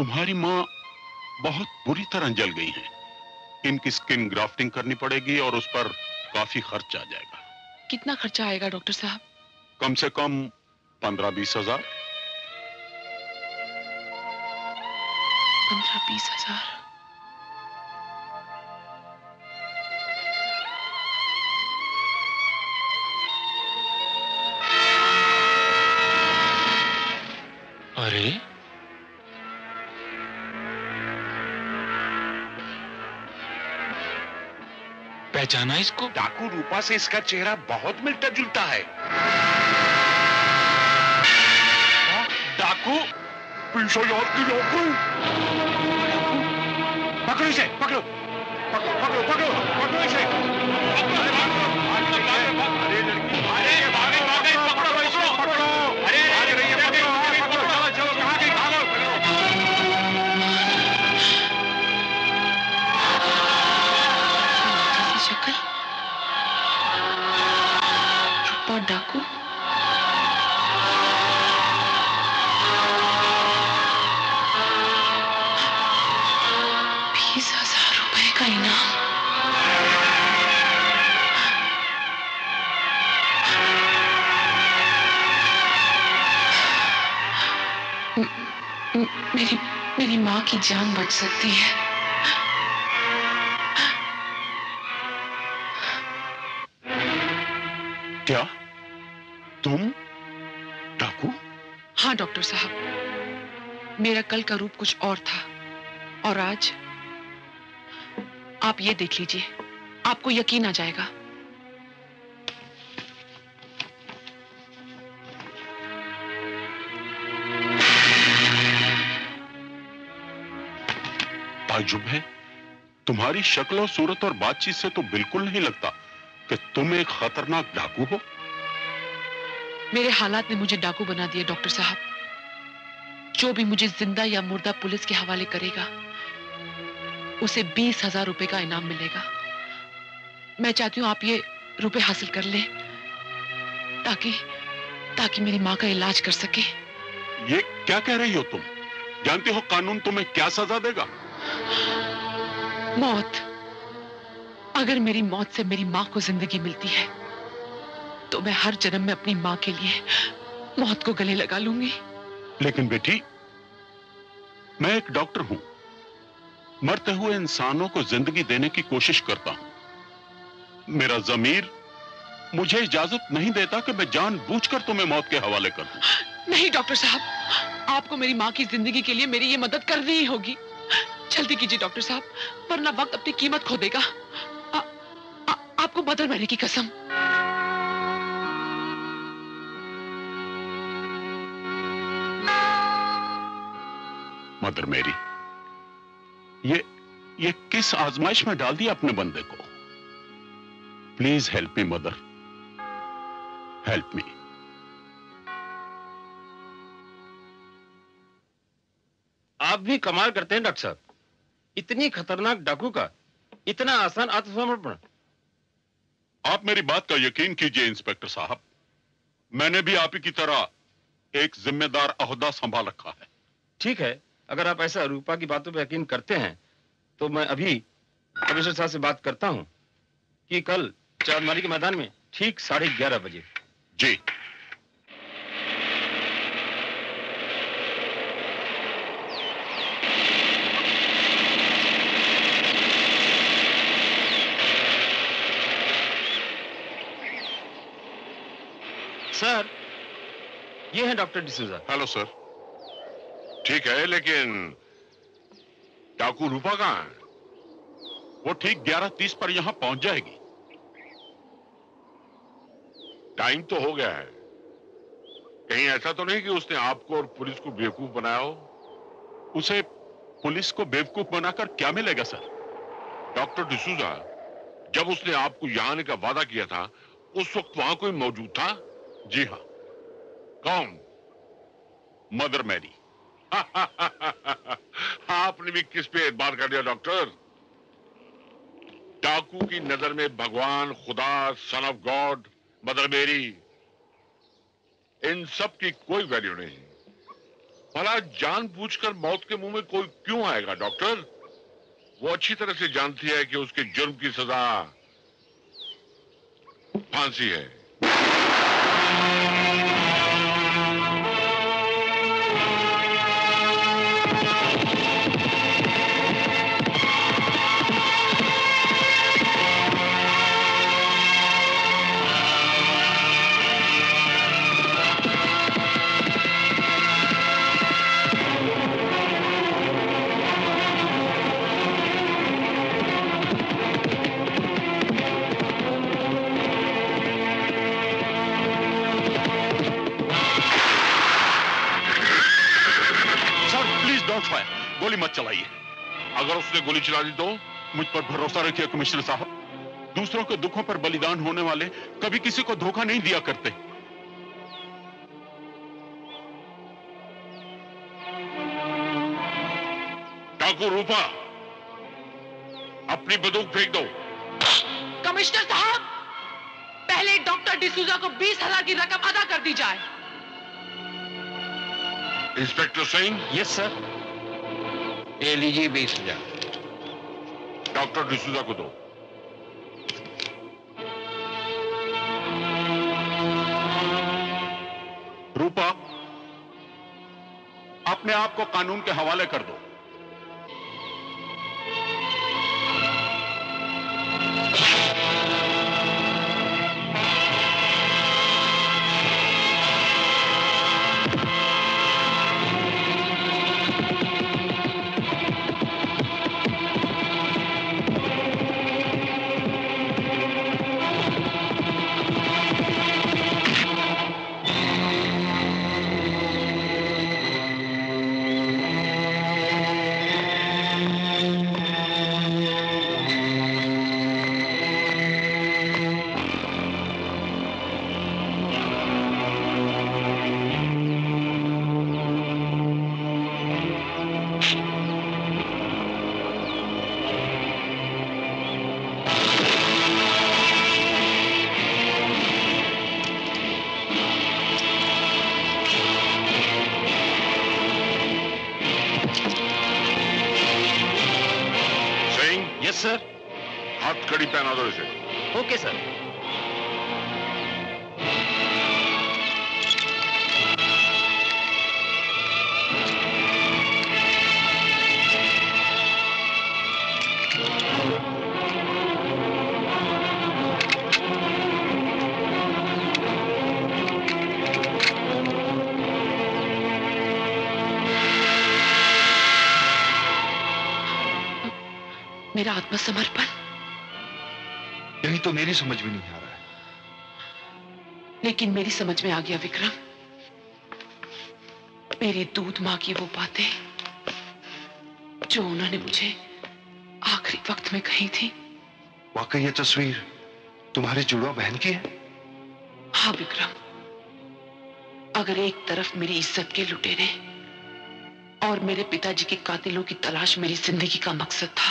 Q: तुम्हारी माँ बहुत बुरी तरह जल गई हैं। इनकी स्किन ग्राफ्टिंग करनी पड़ेगी और उस पर काफी खर्च आ जाएगा।
H: कितना खर्चा आएगा डॉक्टर साहब?
Q: कम से कम 15-20 हजार।
H: 15-20 हजार।
A: अरे
D: पहचाना इसको?
J: डाकू रूपा से इसका चेहरा बहुत मिलता जुलता है।
Q: डाकू पीछे याद की
J: पकड़ो इसे, पकड़ो पकड़ो पकड़ो पकड़ो पकड़ो इसे। अरे लड़की, अरे भागे भागे, पकड़ो इसे, पकड़ो। अरे भाग रही है, पकड़ो, चलो चलो, कहाँ गई, भागो।
H: शक्ल रूपा डाकू। 20,000 रुपए का इनाम। मेरी माँ की जान बच सकती है।
Q: क्या तुम डाकू?
H: हाँ डॉक्टर साहब, मेरा कल का रूप कुछ और था और आज आप ये देख लीजिए, आपको यकीन आ जाएगा।
Q: ताज्जुब है, तुम्हारी शक्ल और सूरत और बातचीत से तो बिल्कुल नहीं लगता कि तुम एक खतरनाक डाकू हो।
H: मेरे हालात ने मुझे डाकू बना दिया डॉक्टर साहब। जो भी मुझे जिंदा या मुर्दा पुलिस के हवाले करेगा उसे 20,000 रुपए का इनाम मिलेगा। मैं चाहती हूं आप ये रुपए हासिल कर लें ताकि मेरी माँ का इलाज कर सके।
Q: ये क्या कह रही हो तुम? जानती हो कानून तुम्हें क्या सजा देगा?
H: मौत। अगर मेरी मौत से मेरी माँ को जिंदगी मिलती है तो मैं हर जन्म में अपनी माँ के लिए मौत को गले लगा लूंगी।
Q: लेकिन बेटी, मैं एक डॉक्टर हूं, मरते हुए इंसानों को जिंदगी देने की कोशिश करता हूं। मेरा ज़मीर मुझे इजाजत नहीं देता कि मैं जानबूझकर तुम्हें मौत के हवाले कर दूं।
H: नहीं डॉक्टर साहब, आपको मेरी माँ की जिंदगी के लिए मेरी ये मदद करनी ही होगी। जल्दी कीजिए डॉक्टर साहब, वरना वक्त अपनी कीमत खो देगा। आपको मदर मैरी की कसम।
Q: मदर मैरी, ये किस आजमाइश में डाल दिया अपने बंदे को? Please help me mother, help me.
F: आप भी कमाल करते हैं डॉक्टर साहब। इतनी खतरनाक डाकू का इतना आसान आत्मसमर्पण।
Q: आप मेरी बात का यकीन कीजिए इंस्पेक्टर साहब, मैंने भी आप ही की तरह एक जिम्मेदार ओहदा संभाल रखा है।
F: ठीक है, अगर आप ऐसा रूपा की बातों पर यकीन करते हैं तो मैं अभी कमिश्नर साहब से बात करता हूं कि कल चांदमारी के मैदान में ठीक 11:30 बजे।
Q: जी।
F: सर, ये है डॉक्टर डिसूजा।
J: Hello sir. ठीक है, लेकिन डाकू रूपा कहाँ है?
Q: वो ठीक 11:30 पर यहां पहुंच जाएगी।
J: टाइम तो हो गया है, कहीं ऐसा तो नहीं कि उसने आपको और पुलिस को बेवकूफ बनाया हो?
Q: उसे पुलिस को बेवकूफ बनाकर क्या मिलेगा सर?
J: डॉक्टर डिसूजा, जब उसने आपको यहां आने का वादा किया था उस वक्त वहां कोई मौजूद था?
Q: जी हाँ।
J: कौन?
Q: Mother Mary.
J: आपने भी किस पे एतबार कर दिया डॉक्टर? डाकू की नजर में भगवान, खुदा, son of God, mother Mary, इन सब की कोई वैल्यू नहीं। भला जानबूझकर मौत के मुंह में कोई क्यों आएगा डॉक्टर? वो अच्छी तरह से जानती है कि उसके जुर्म की सजा फांसी है।
Q: गोली मत चलाइए।
J: अगर उसने गोली चला दी तो?
Q: मुझ पर भरोसा रखिए कमिश्नर साहब, दूसरों के दुखों पर बलिदान होने वाले कभी किसी को धोखा नहीं दिया करते।
J: डाकू रूपा, अपनी बंदूक फेंक दो।
H: कमिश्नर साहब, पहले डॉक्टर डिसूजा को 20,000 की रकम अदा कर दी जाए।
J: इंस्पेक्टर सिंह।
M: Yes sir. ये लीजिए 20,000।
J: डॉक्टर डिसूजा को दो।
Q: रूपा, अपने आप को कानून के हवाले कर दो।
J: सर, हाथ कड़ी पहना दो इसे।
F: Okay sir.
H: मेरा आत्मसमर्पण?
L: यही तो मेरी समझ में नहीं आ रहा है।
H: लेकिन मेरी समझ में आ गया विक्रम। मेरी दूध मां की वो बातें जो उन्होंने मुझे आखिरी वक्त में कही थी।
L: वाकई ये तस्वीर तुम्हारी जुड़वा बहन की है?
H: हाँ विक्रम, अगर एक तरफ मेरी इज्जत के लुटेरे और मेरे पिताजी के कातिलों की तलाश मेरी जिंदगी का मकसद था,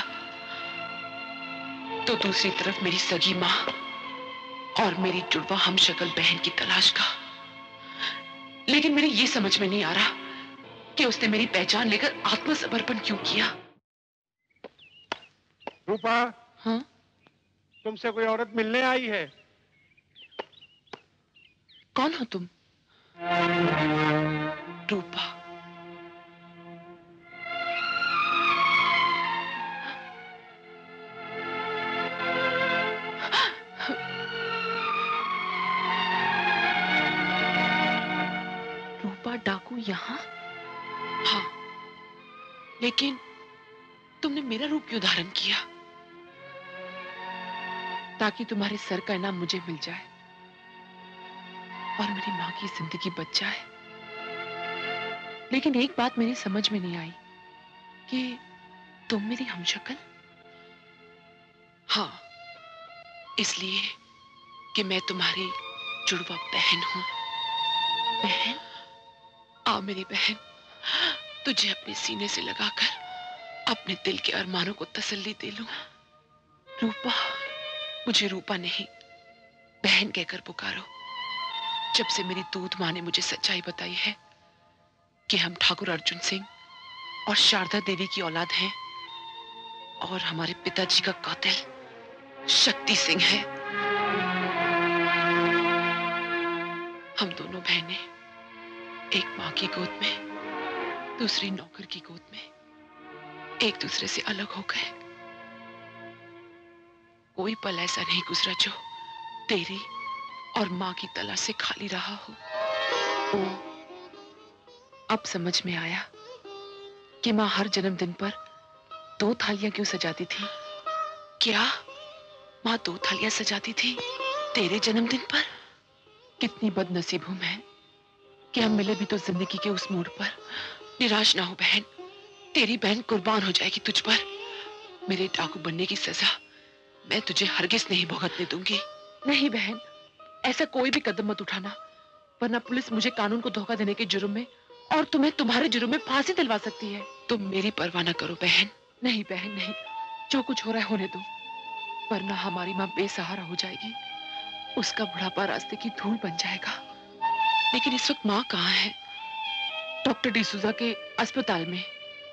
H: तो दूसरी तरफ मेरी सगी मां और मेरी जुड़वा हमशक्ल बहन की तलाश का। लेकिन मेरे ये समझ में नहीं आ रहा कि उसने मेरी पहचान लेकर आत्मसमर्पण क्यों किया।
R: रूपा,
H: हाँ?
R: तुमसे कोई औरत मिलने आई है।
H: कौन हो तुम? रूपा। डाकू यहाँ? हाँ, लेकिन तुमने मेरा रूप क्यों धारण किया? ताकि तुम्हारे सर का इनाम मुझे मिल जाए और मेरी मां की जिंदगी बच जाए। लेकिन एक बात मेरी समझ में नहीं आई कि तुम मेरी हमशक्ल? हाँ, इसलिए कि मैं तुम्हारी जुड़वा बहन हूं। बहन? आ मेरी बहन, तुझे अपने सीने से लगाकर अपने दिल के अरमानों को तसल्ली दे लूं। रूपा, मुझे रूपा नहीं बहन कहकर पुकारो। जब से मेरी दूध मां ने मुझे सच्चाई बताई है, कि हम ठाकुर अर्जुन सिंह और शारदा देवी की औलाद हैं और हमारे पिताजी का कातिल शक्ति सिंह है। हम दोनों बहनें एक मां की गोद में, दूसरी नौकर की गोद में, एक दूसरे से अलग हो गए। कोई पल ऐसा नहीं गुजरा जो तेरी और मां की तलाश से खाली रहा हो। अब समझ में आया कि मां हर जन्मदिन पर 2 थालियां क्यों सजाती थी। क्या मां 2 थालियां सजाती थी तेरे जन्मदिन पर? कितनी बदनसीब हूं मैं कि हम मिले भी तो जिंदगी के उस मोड़ पर। निराश ना हो बहन, तेरी बहन कुर्बान हो जाएगी तुझ पर। मेरे डाकू बनने की सजा मैं तुझे हरगिज नहीं भुगतने दूंगी। नहीं बहन, ऐसा कोई भी कदम मत उठाना, वरना पुलिस मुझे कानून को धोखा देने के जुर्म में और तुम्हें तुम्हारे जुर्म में फांसी दिलवा सकती है। तुम मेरी परवाह न करो बहन। नहीं बहन नहीं, जो कुछ हो रहा है होने दो, वरना हमारी माँ बेसहारा हो जाएगी। उसका बुढ़ापा रास्ते की धूल बन जाएगा। लेकिन इस वक्त माँ कहाँ है? डॉक्टर डिसूजा के अस्पताल में।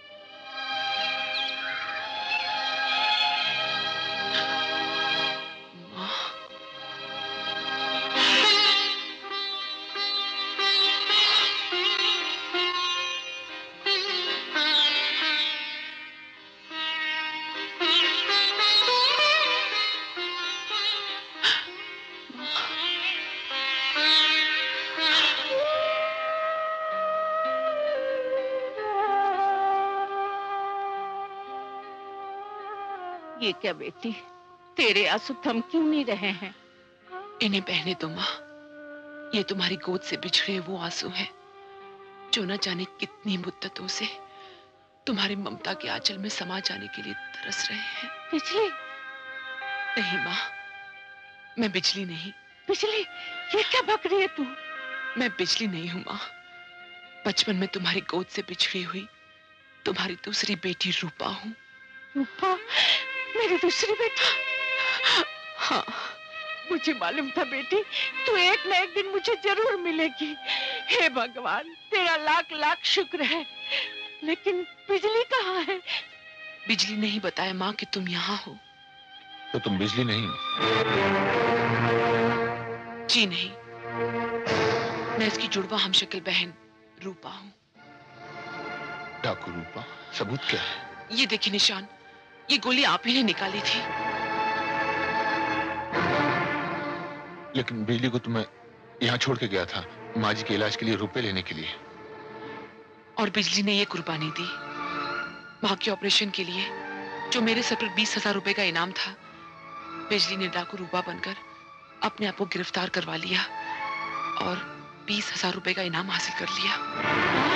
C: ये क्या बेटी, तेरे आंसू थम क्यों नहीं रहे हैं?
H: इन्हें बहने दो माँ, ये तुम्हारी गोद से बिछड़े वो आंसू हैं जो न जाने कितनी मुद्दतों से तुम्हारी ममता के आंचल में समा जाने के लिए तरस रहे हैं।
C: बिजली?
H: नहीं माँ, मैं बिजली नहीं।
C: बिजली? ये क्या बक रही है तू?
H: मैं बिजली नहीं हूँ माँ। बचपन में तुम्हारी गोद से बिछड़ी हुई तुम्हारी दूसरी बेटी रूपा हूँ।
C: रूपा? मेरी दूसरी बेटी?
H: हाँ,
C: मुझे मालूम था बेटी, तू एक न एक दिन मुझे जरूर मिलेगी। हे भगवान, तेरा लाख लाख शुक्र है। लेकिन बिजली कहाँ है?
H: बिजली नहीं बताया माँ कि तुम यहाँ हो।
M: तो तुम बिजली नहीं?
H: जी नहीं, मैं इसकी जुड़वा हमशक्ल बहन रूपा हूँ।
M: डाकू रूपा? सबूत क्या है?
H: ये देखिए निशान, ये गोली आप ही ने निकाली थी।
M: लेकिन बिजली को तो मैं यहाँ छोड़ के गया था, माँ जी के इलाज के लिए रुपए लेने के लिए।
H: और बिजली ने ये कुर्बानी दी माँ के ऑपरेशन के लिए, जो मेरे सर पर 20,000 रुपए का इनाम था। बिजली ने डाकू रूपा बनकर अपने आप को गिरफ्तार करवा लिया और 20,000 रुपए का इनाम हासिल कर लिया।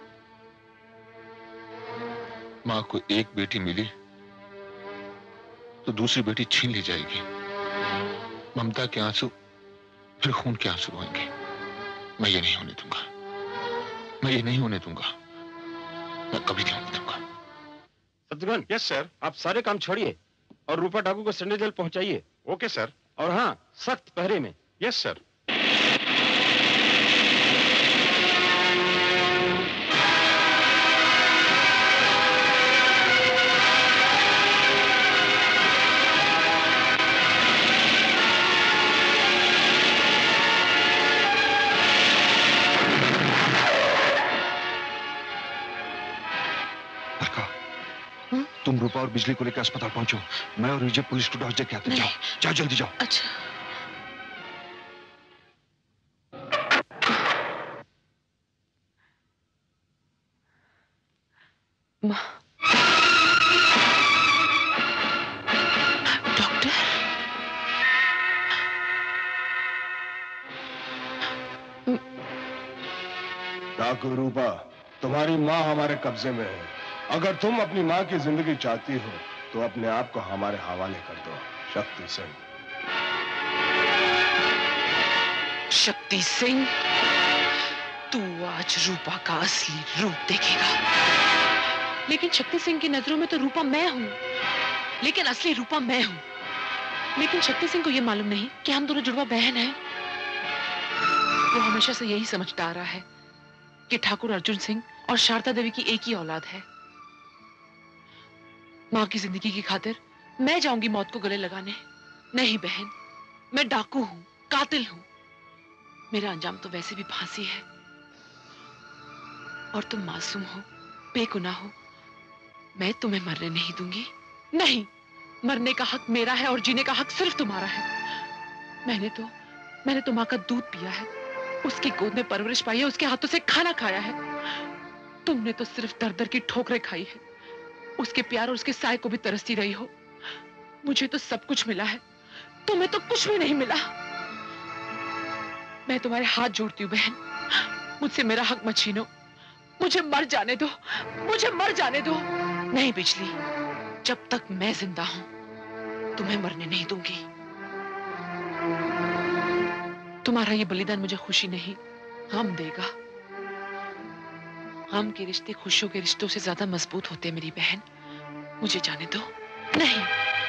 M: माँ को एक बेटी मिली तो दूसरी बेटी छीन ली जाएगी। ममता के आंसू फिर खून के आंसू होंगे। मैं ये नहीं होने दूंगा, मैं ये नहीं होने दूंगा, मैं कभी नहीं होने दूंगा।
F: शत्रुघ्न। Yes sir. आप सारे काम छोड़िए और रूपा डाकू को सेंट्रल जेल पहुंचाइए।
N: Okay sir.
F: और हाँ, सख्त पहरे में।
N: Yes sir.
L: तुम रूपा और बिजली को लेकर अस्पताल पहुंचो। मैं और विजय पुलिस को टॉस देके आते हैं। जाओ जाओ, जल्दी जाओ।
H: अच्छा। माँ। डॉक्टर?
B: डाकू रूपा, तुम्हारी माँ हमारे कब्जे में है। अगर तुम अपनी माँ की जिंदगी चाहती हो तो अपने आप को हमारे हवाले कर दो। शक्ति सिंह।
H: शक्ति सिंह, तू आज रूपा का असली रूप देखेगा। लेकिन शक्ति सिंह की नजरों में तो रूपा मैं हूं, लेकिन असली रूपा मैं हूं। लेकिन शक्ति सिंह को यह मालूम नहीं कि हम दोनों जुड़वा बहन हैं। वो हमेशा से यही समझता आ रहा है कि ठाकुर अर्जुन सिंह और शारदा देवी की एक ही औलाद है। माँ की जिंदगी की खातिर मैं जाऊंगी मौत को गले लगाने? नहीं बहन, मैं डाकू हूं, कातिल हूं। मेरा अंजाम तो वैसे भी फांसी है। और तुम मासूम हो, बेगुनाह हो। मैं तुम्हें मरने नहीं दूंगी। नहीं, मरने का हक मेरा है और जीने का हक सिर्फ तुम्हारा है। मैंने तो माँ का दूध पिया है, उसकी गोद में परवरिश पाई है, उसके हाथों से खाना खाया है। तुमने तो सिर्फ दर दर की ठोकरें खाई है, उसके प्यार और उसके साय को भी तरसती रही हो। मुझे तो सब कुछ मिला है, तुम्हें तो कुछ भी नहीं मिला। मैं तुम्हारे हाथ जोड़ती हूँ बहन, मुझसे मेरा हक मत छीनो। मुझे मर जाने दो, मुझे मर जाने दो। नहीं बिजली, जब तक मैं जिंदा हूं तुम्हें मरने नहीं दूंगी। तुम्हारा ये बलिदान मुझे खुशी नहीं, गम देगा। गम के रिश्ते खुशियों के रिश्तों से ज्यादा मजबूत होते हैं मेरी बहन। मुझे जाने दो। नहीं,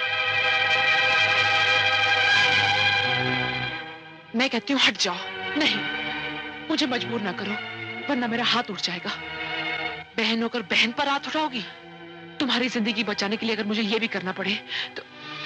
H: मैं कहती हूँ हट जाओ। नहीं, मुझे मजबूर ना करो, वरना मेरा हाथ उठ जाएगा। बहन होकर बहन पर हाथ उठाओगी? तुम्हारी जिंदगी बचाने के लिए अगर मुझे ये भी करना पड़े तो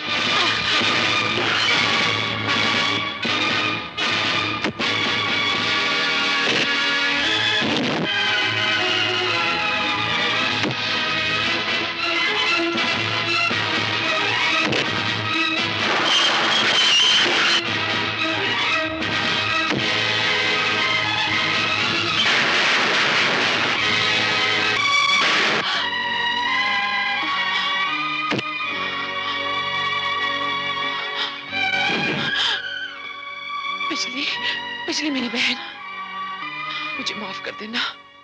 H: बिजली मेरी बहन, मुझे माफ कर देना।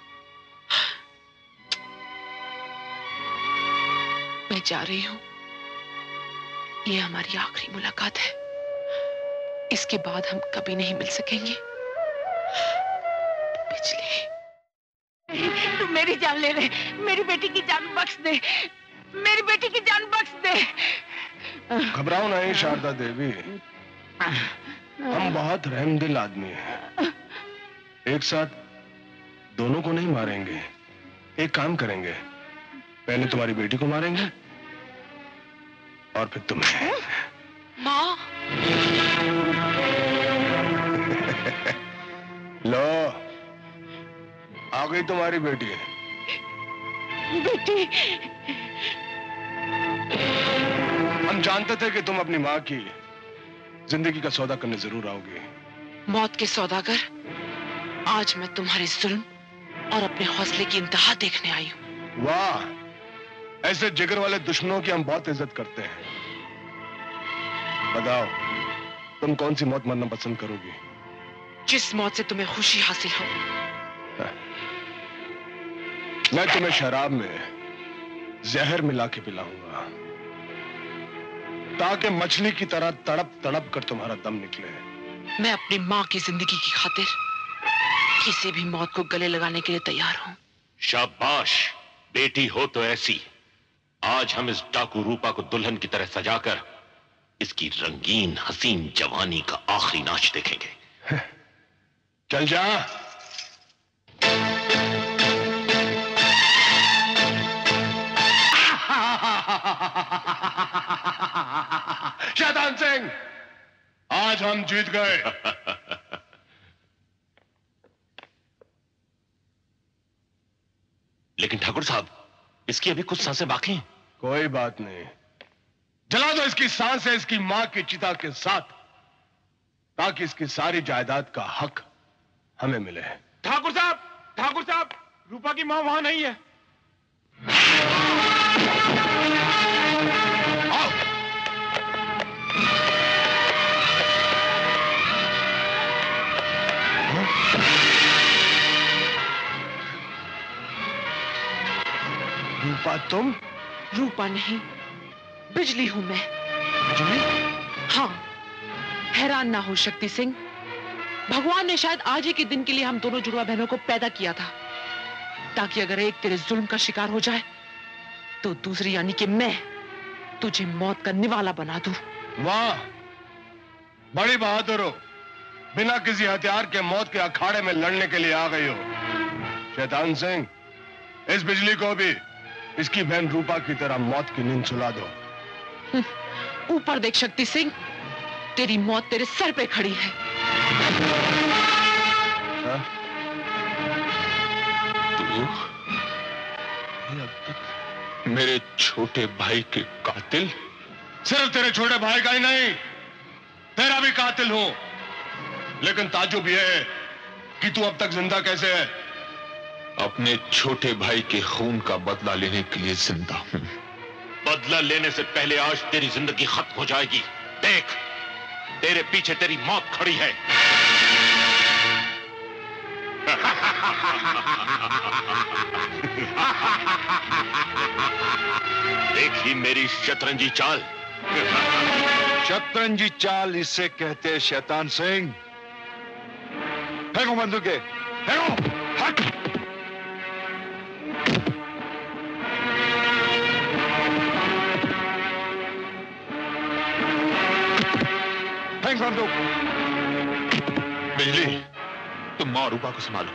H: मैं जा रही हूं, ये हमारी आखिरी मुलाकात है। इसके बाद हम कभी नहीं मिल सकेंगे। बिजली,
C: तू मेरी जान ले ले, मेरी बेटी की जान बख्श दे, मेरी बेटी की जान बख्श दे।
B: घबराओ नहीं शारदा देवी, हम बहुत रहमदिल आदमी हैं। एक साथ दोनों को नहीं मारेंगे, एक काम करेंगे, पहले तुम्हारी बेटी को मारेंगे और फिर तुम्हें।
H: माँ।
B: लो, आ गई तुम्हारी बेटी।
C: बेटी,
B: हम जानते थे कि तुम अपनी माँ की जिंदगी का सौदा करने जरूर आओगे।
H: मौत के सौदागर, आज मैं तुम्हारे जुल्म और अपने हौसले की इंतहा देखने आई हूं।
B: वाह, ऐसे जिगर वाले दुश्मनों की हम बहुत इज्जत करते हैं। बताओ, तुम कौन सी मौत मरना पसंद करोगी?
H: जिस मौत से तुम्हें खुशी हासिल हो।
B: मैं तुम्हें शराब में जहर मिला के पिलाऊंगा, ताकि मछली की तरह तड़प तड़प कर तुम्हारा दम निकले।
H: मैं अपनी माँ की जिंदगी की खातिर किसी भी मौत को गले लगाने के लिए तैयार हूं।
A: शाबाश, बेटी हो तो ऐसी। आज हम इस डाकू रूपा को दुल्हन की तरह सजाकर इसकी रंगीन हसीन जवानी का आखिरी नाच देखेंगे।
B: चल जा। शैतान सिंह, आज हम जीत गए।
A: लेकिन ठाकुर साहब, इसकी अभी कुछ सांसें बाकी हैं।
B: कोई बात नहीं, जला दो इसकी सांसें इसकी मां की चिता के साथ, ताकि इसकी सारी जायदाद का हक हमें मिले।
R: ठाकुर साहब, रूपा की मां वहां नहीं है।
B: रूपा तुम?
H: रूपा नहीं, बिजली हूं मैं।
B: बिजली?
H: हाँ, हैरान ना हो शक्ति सिंह, भगवान ने शायद आज ही के दिन के लिए हम दोनों जुड़वा बहनों को पैदा किया था, ताकि अगर एक तेरे जुल्म का शिकार हो जाए तो दूसरी यानी कि मैं तुझे मौत का निवाला बना दूं।
B: वाह, बड़ी बहादुर हो, बिना किसी हथियार के मौत के अखाड़े में लड़ने के लिए आ गई हो। शैतान सिंह, इस बिजली को भी इसकी बहन रूपा की तरह मौत की नींद सुला दो।
H: ऊपर देख शक्ति सिंह, तेरी मौत तेरे सर पे खड़ी है।
B: हा?
Q: तू मेरे छोटे भाई के कातिल?
B: सिर्फ तेरे छोटे भाई का ही नहीं, तेरा भी कातिल हूं। लेकिन ताजुब यह है कि तू अब तक जिंदा कैसे है?
Q: अपने छोटे भाई के खून का बदला लेने के लिए जिंदा हूं।
A: बदला लेने से पहले आज तेरी जिंदगी खत्म हो जाएगी। देख, तेरे पीछे तेरी मौत खड़ी है। देखी मेरी शतरंजी चाल।
L: शतरंजी चाल इसे कहते हैं शैतान सिंह। फेंको बंदूकें, फेंको, हट। फेंक बंदूक।
Q: बिजली, तुम मां और रूपा को संभालो।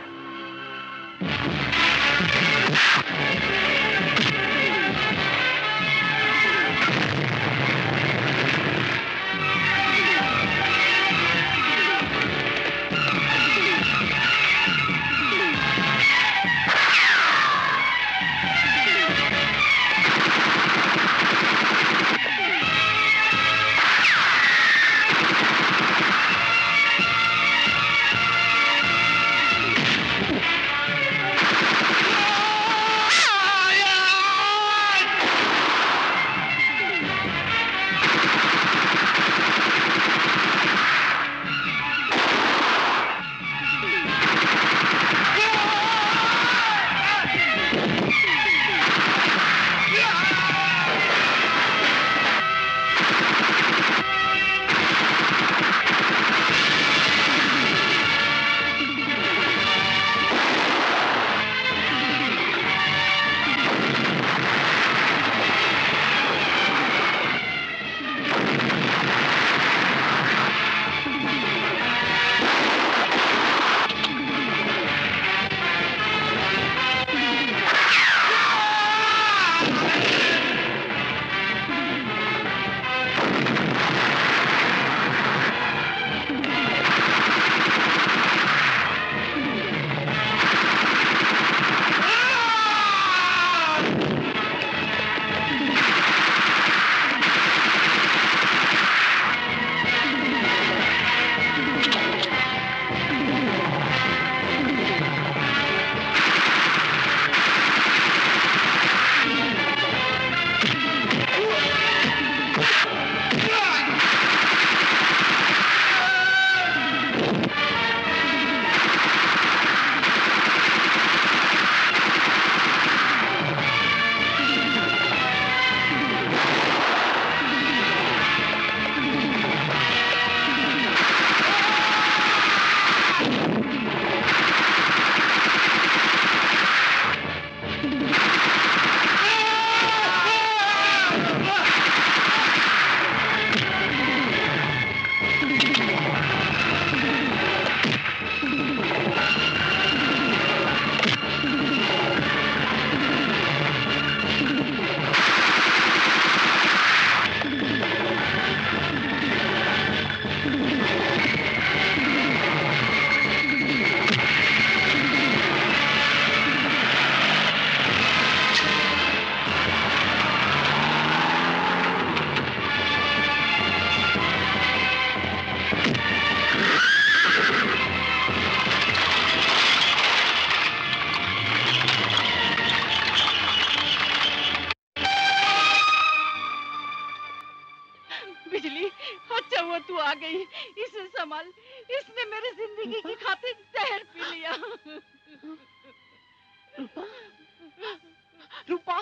H: रूपा,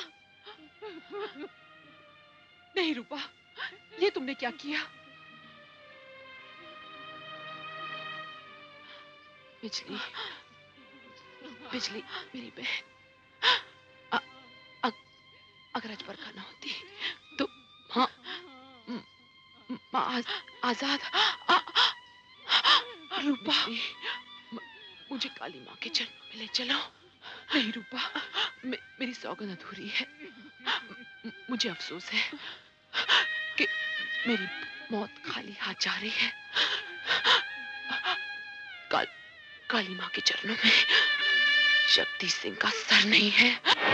H: नहीं रूपा, ये तुमने क्या किया? बिजली, बिजली मेरी बहन, अगर आज बरखा ना होती तो माँ आजाद। रूपा, मुझे काली माँ के चरणों में ले चलो। नहीं रूपा, मेरी सौगंध अधूरी है। मुझे अफसोस है कि मेरी मौत खाली हाथ जा रही है। काली माँ के चरणों में जगदीश सिंह का सर नहीं है।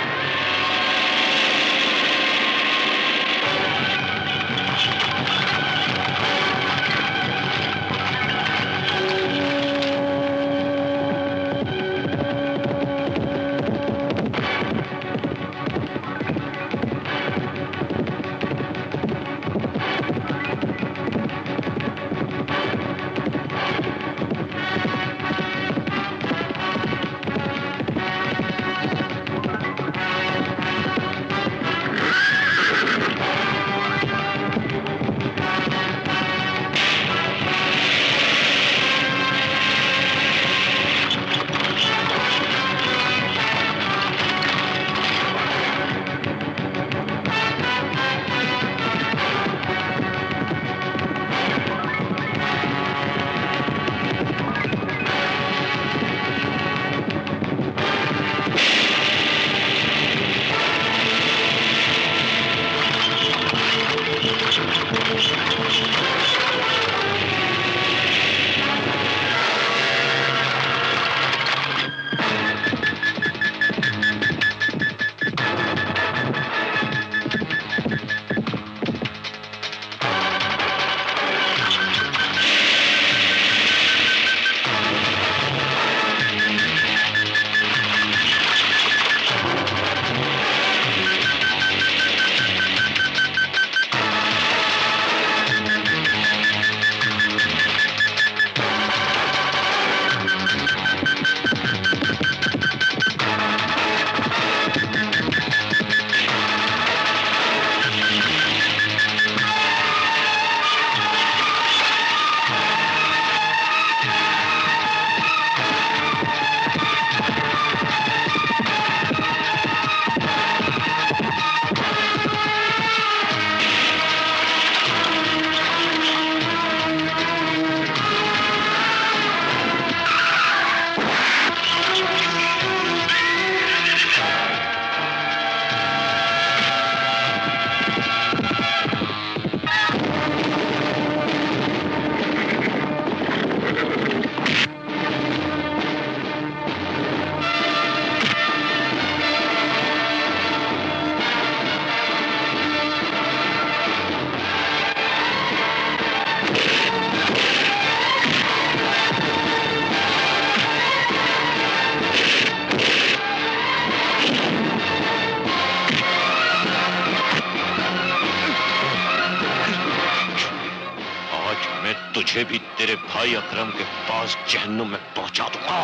A: तुझे भी तेरे भाई अकरम के पास जहन्नुम में पहुंचा दूंगा।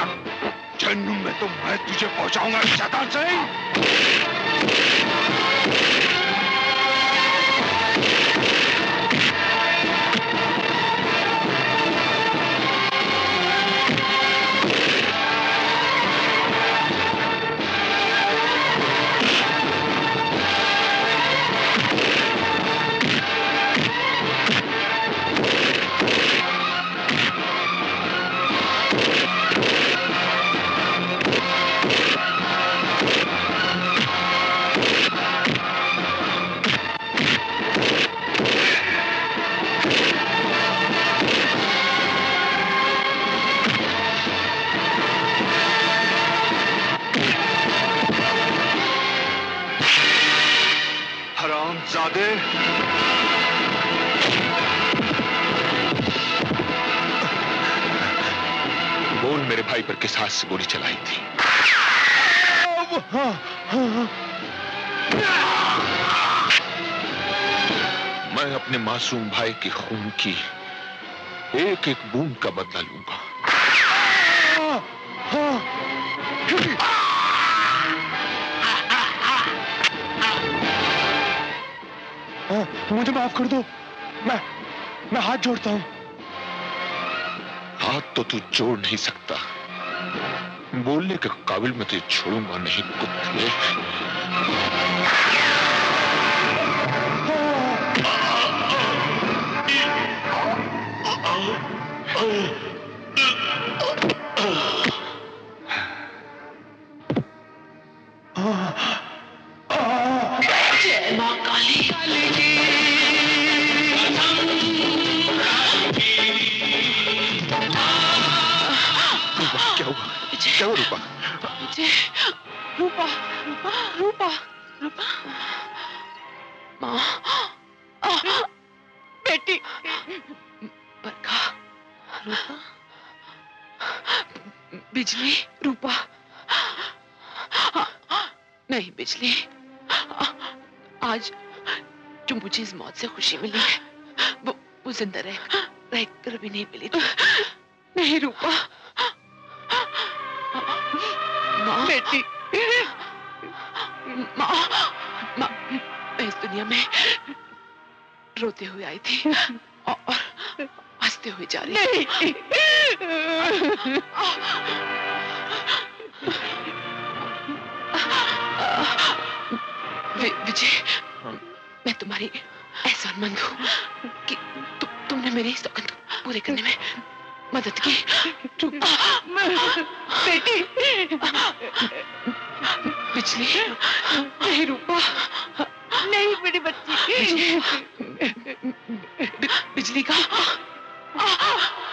N: जहन्नुम में तो मैं तुझे पहुंचाऊंगा शैतान सिंह। हरामजादे,
M: बोल मेरे भाई पर किस हाथ से गोली चलाई थी? मैं अपने मासूम भाई के खून की एक एक बूंद का बदला लूंगा।
B: मुझे माफ कर दो, मैं हाथ जोड़ता हूं।
M: हाथ तो तू जोड़ नहीं सकता, बोलने के काबिल मैं तुझे छोड़ूंगा नहीं कुत्ते।
L: क्या हुआ रूपा?
H: मुझे रूपा रूपा रूपा रूपा माँ
C: बेटी
H: बरखा रूपा बिजली रूपा नहीं बिजली आज जो मुझे इस मौत से खुशी मिली है वो जिंदा रहकर भी नहीं मिली थी। नहीं रूपा माँ
C: बेटी
H: माँ माँ मैं इस दुनिया में रोते हुए आई थी और हंसते हुए जा रही
C: नहीं
H: विजय मैं तुम्हारी एहसानमंद हूँ कि तुमने मेरे इस सौगंध को पूरे करने में मदद की।
C: बेटी
H: बिजली नहीं रूपा
C: नहीं मेरी बच्ची
H: बिजली का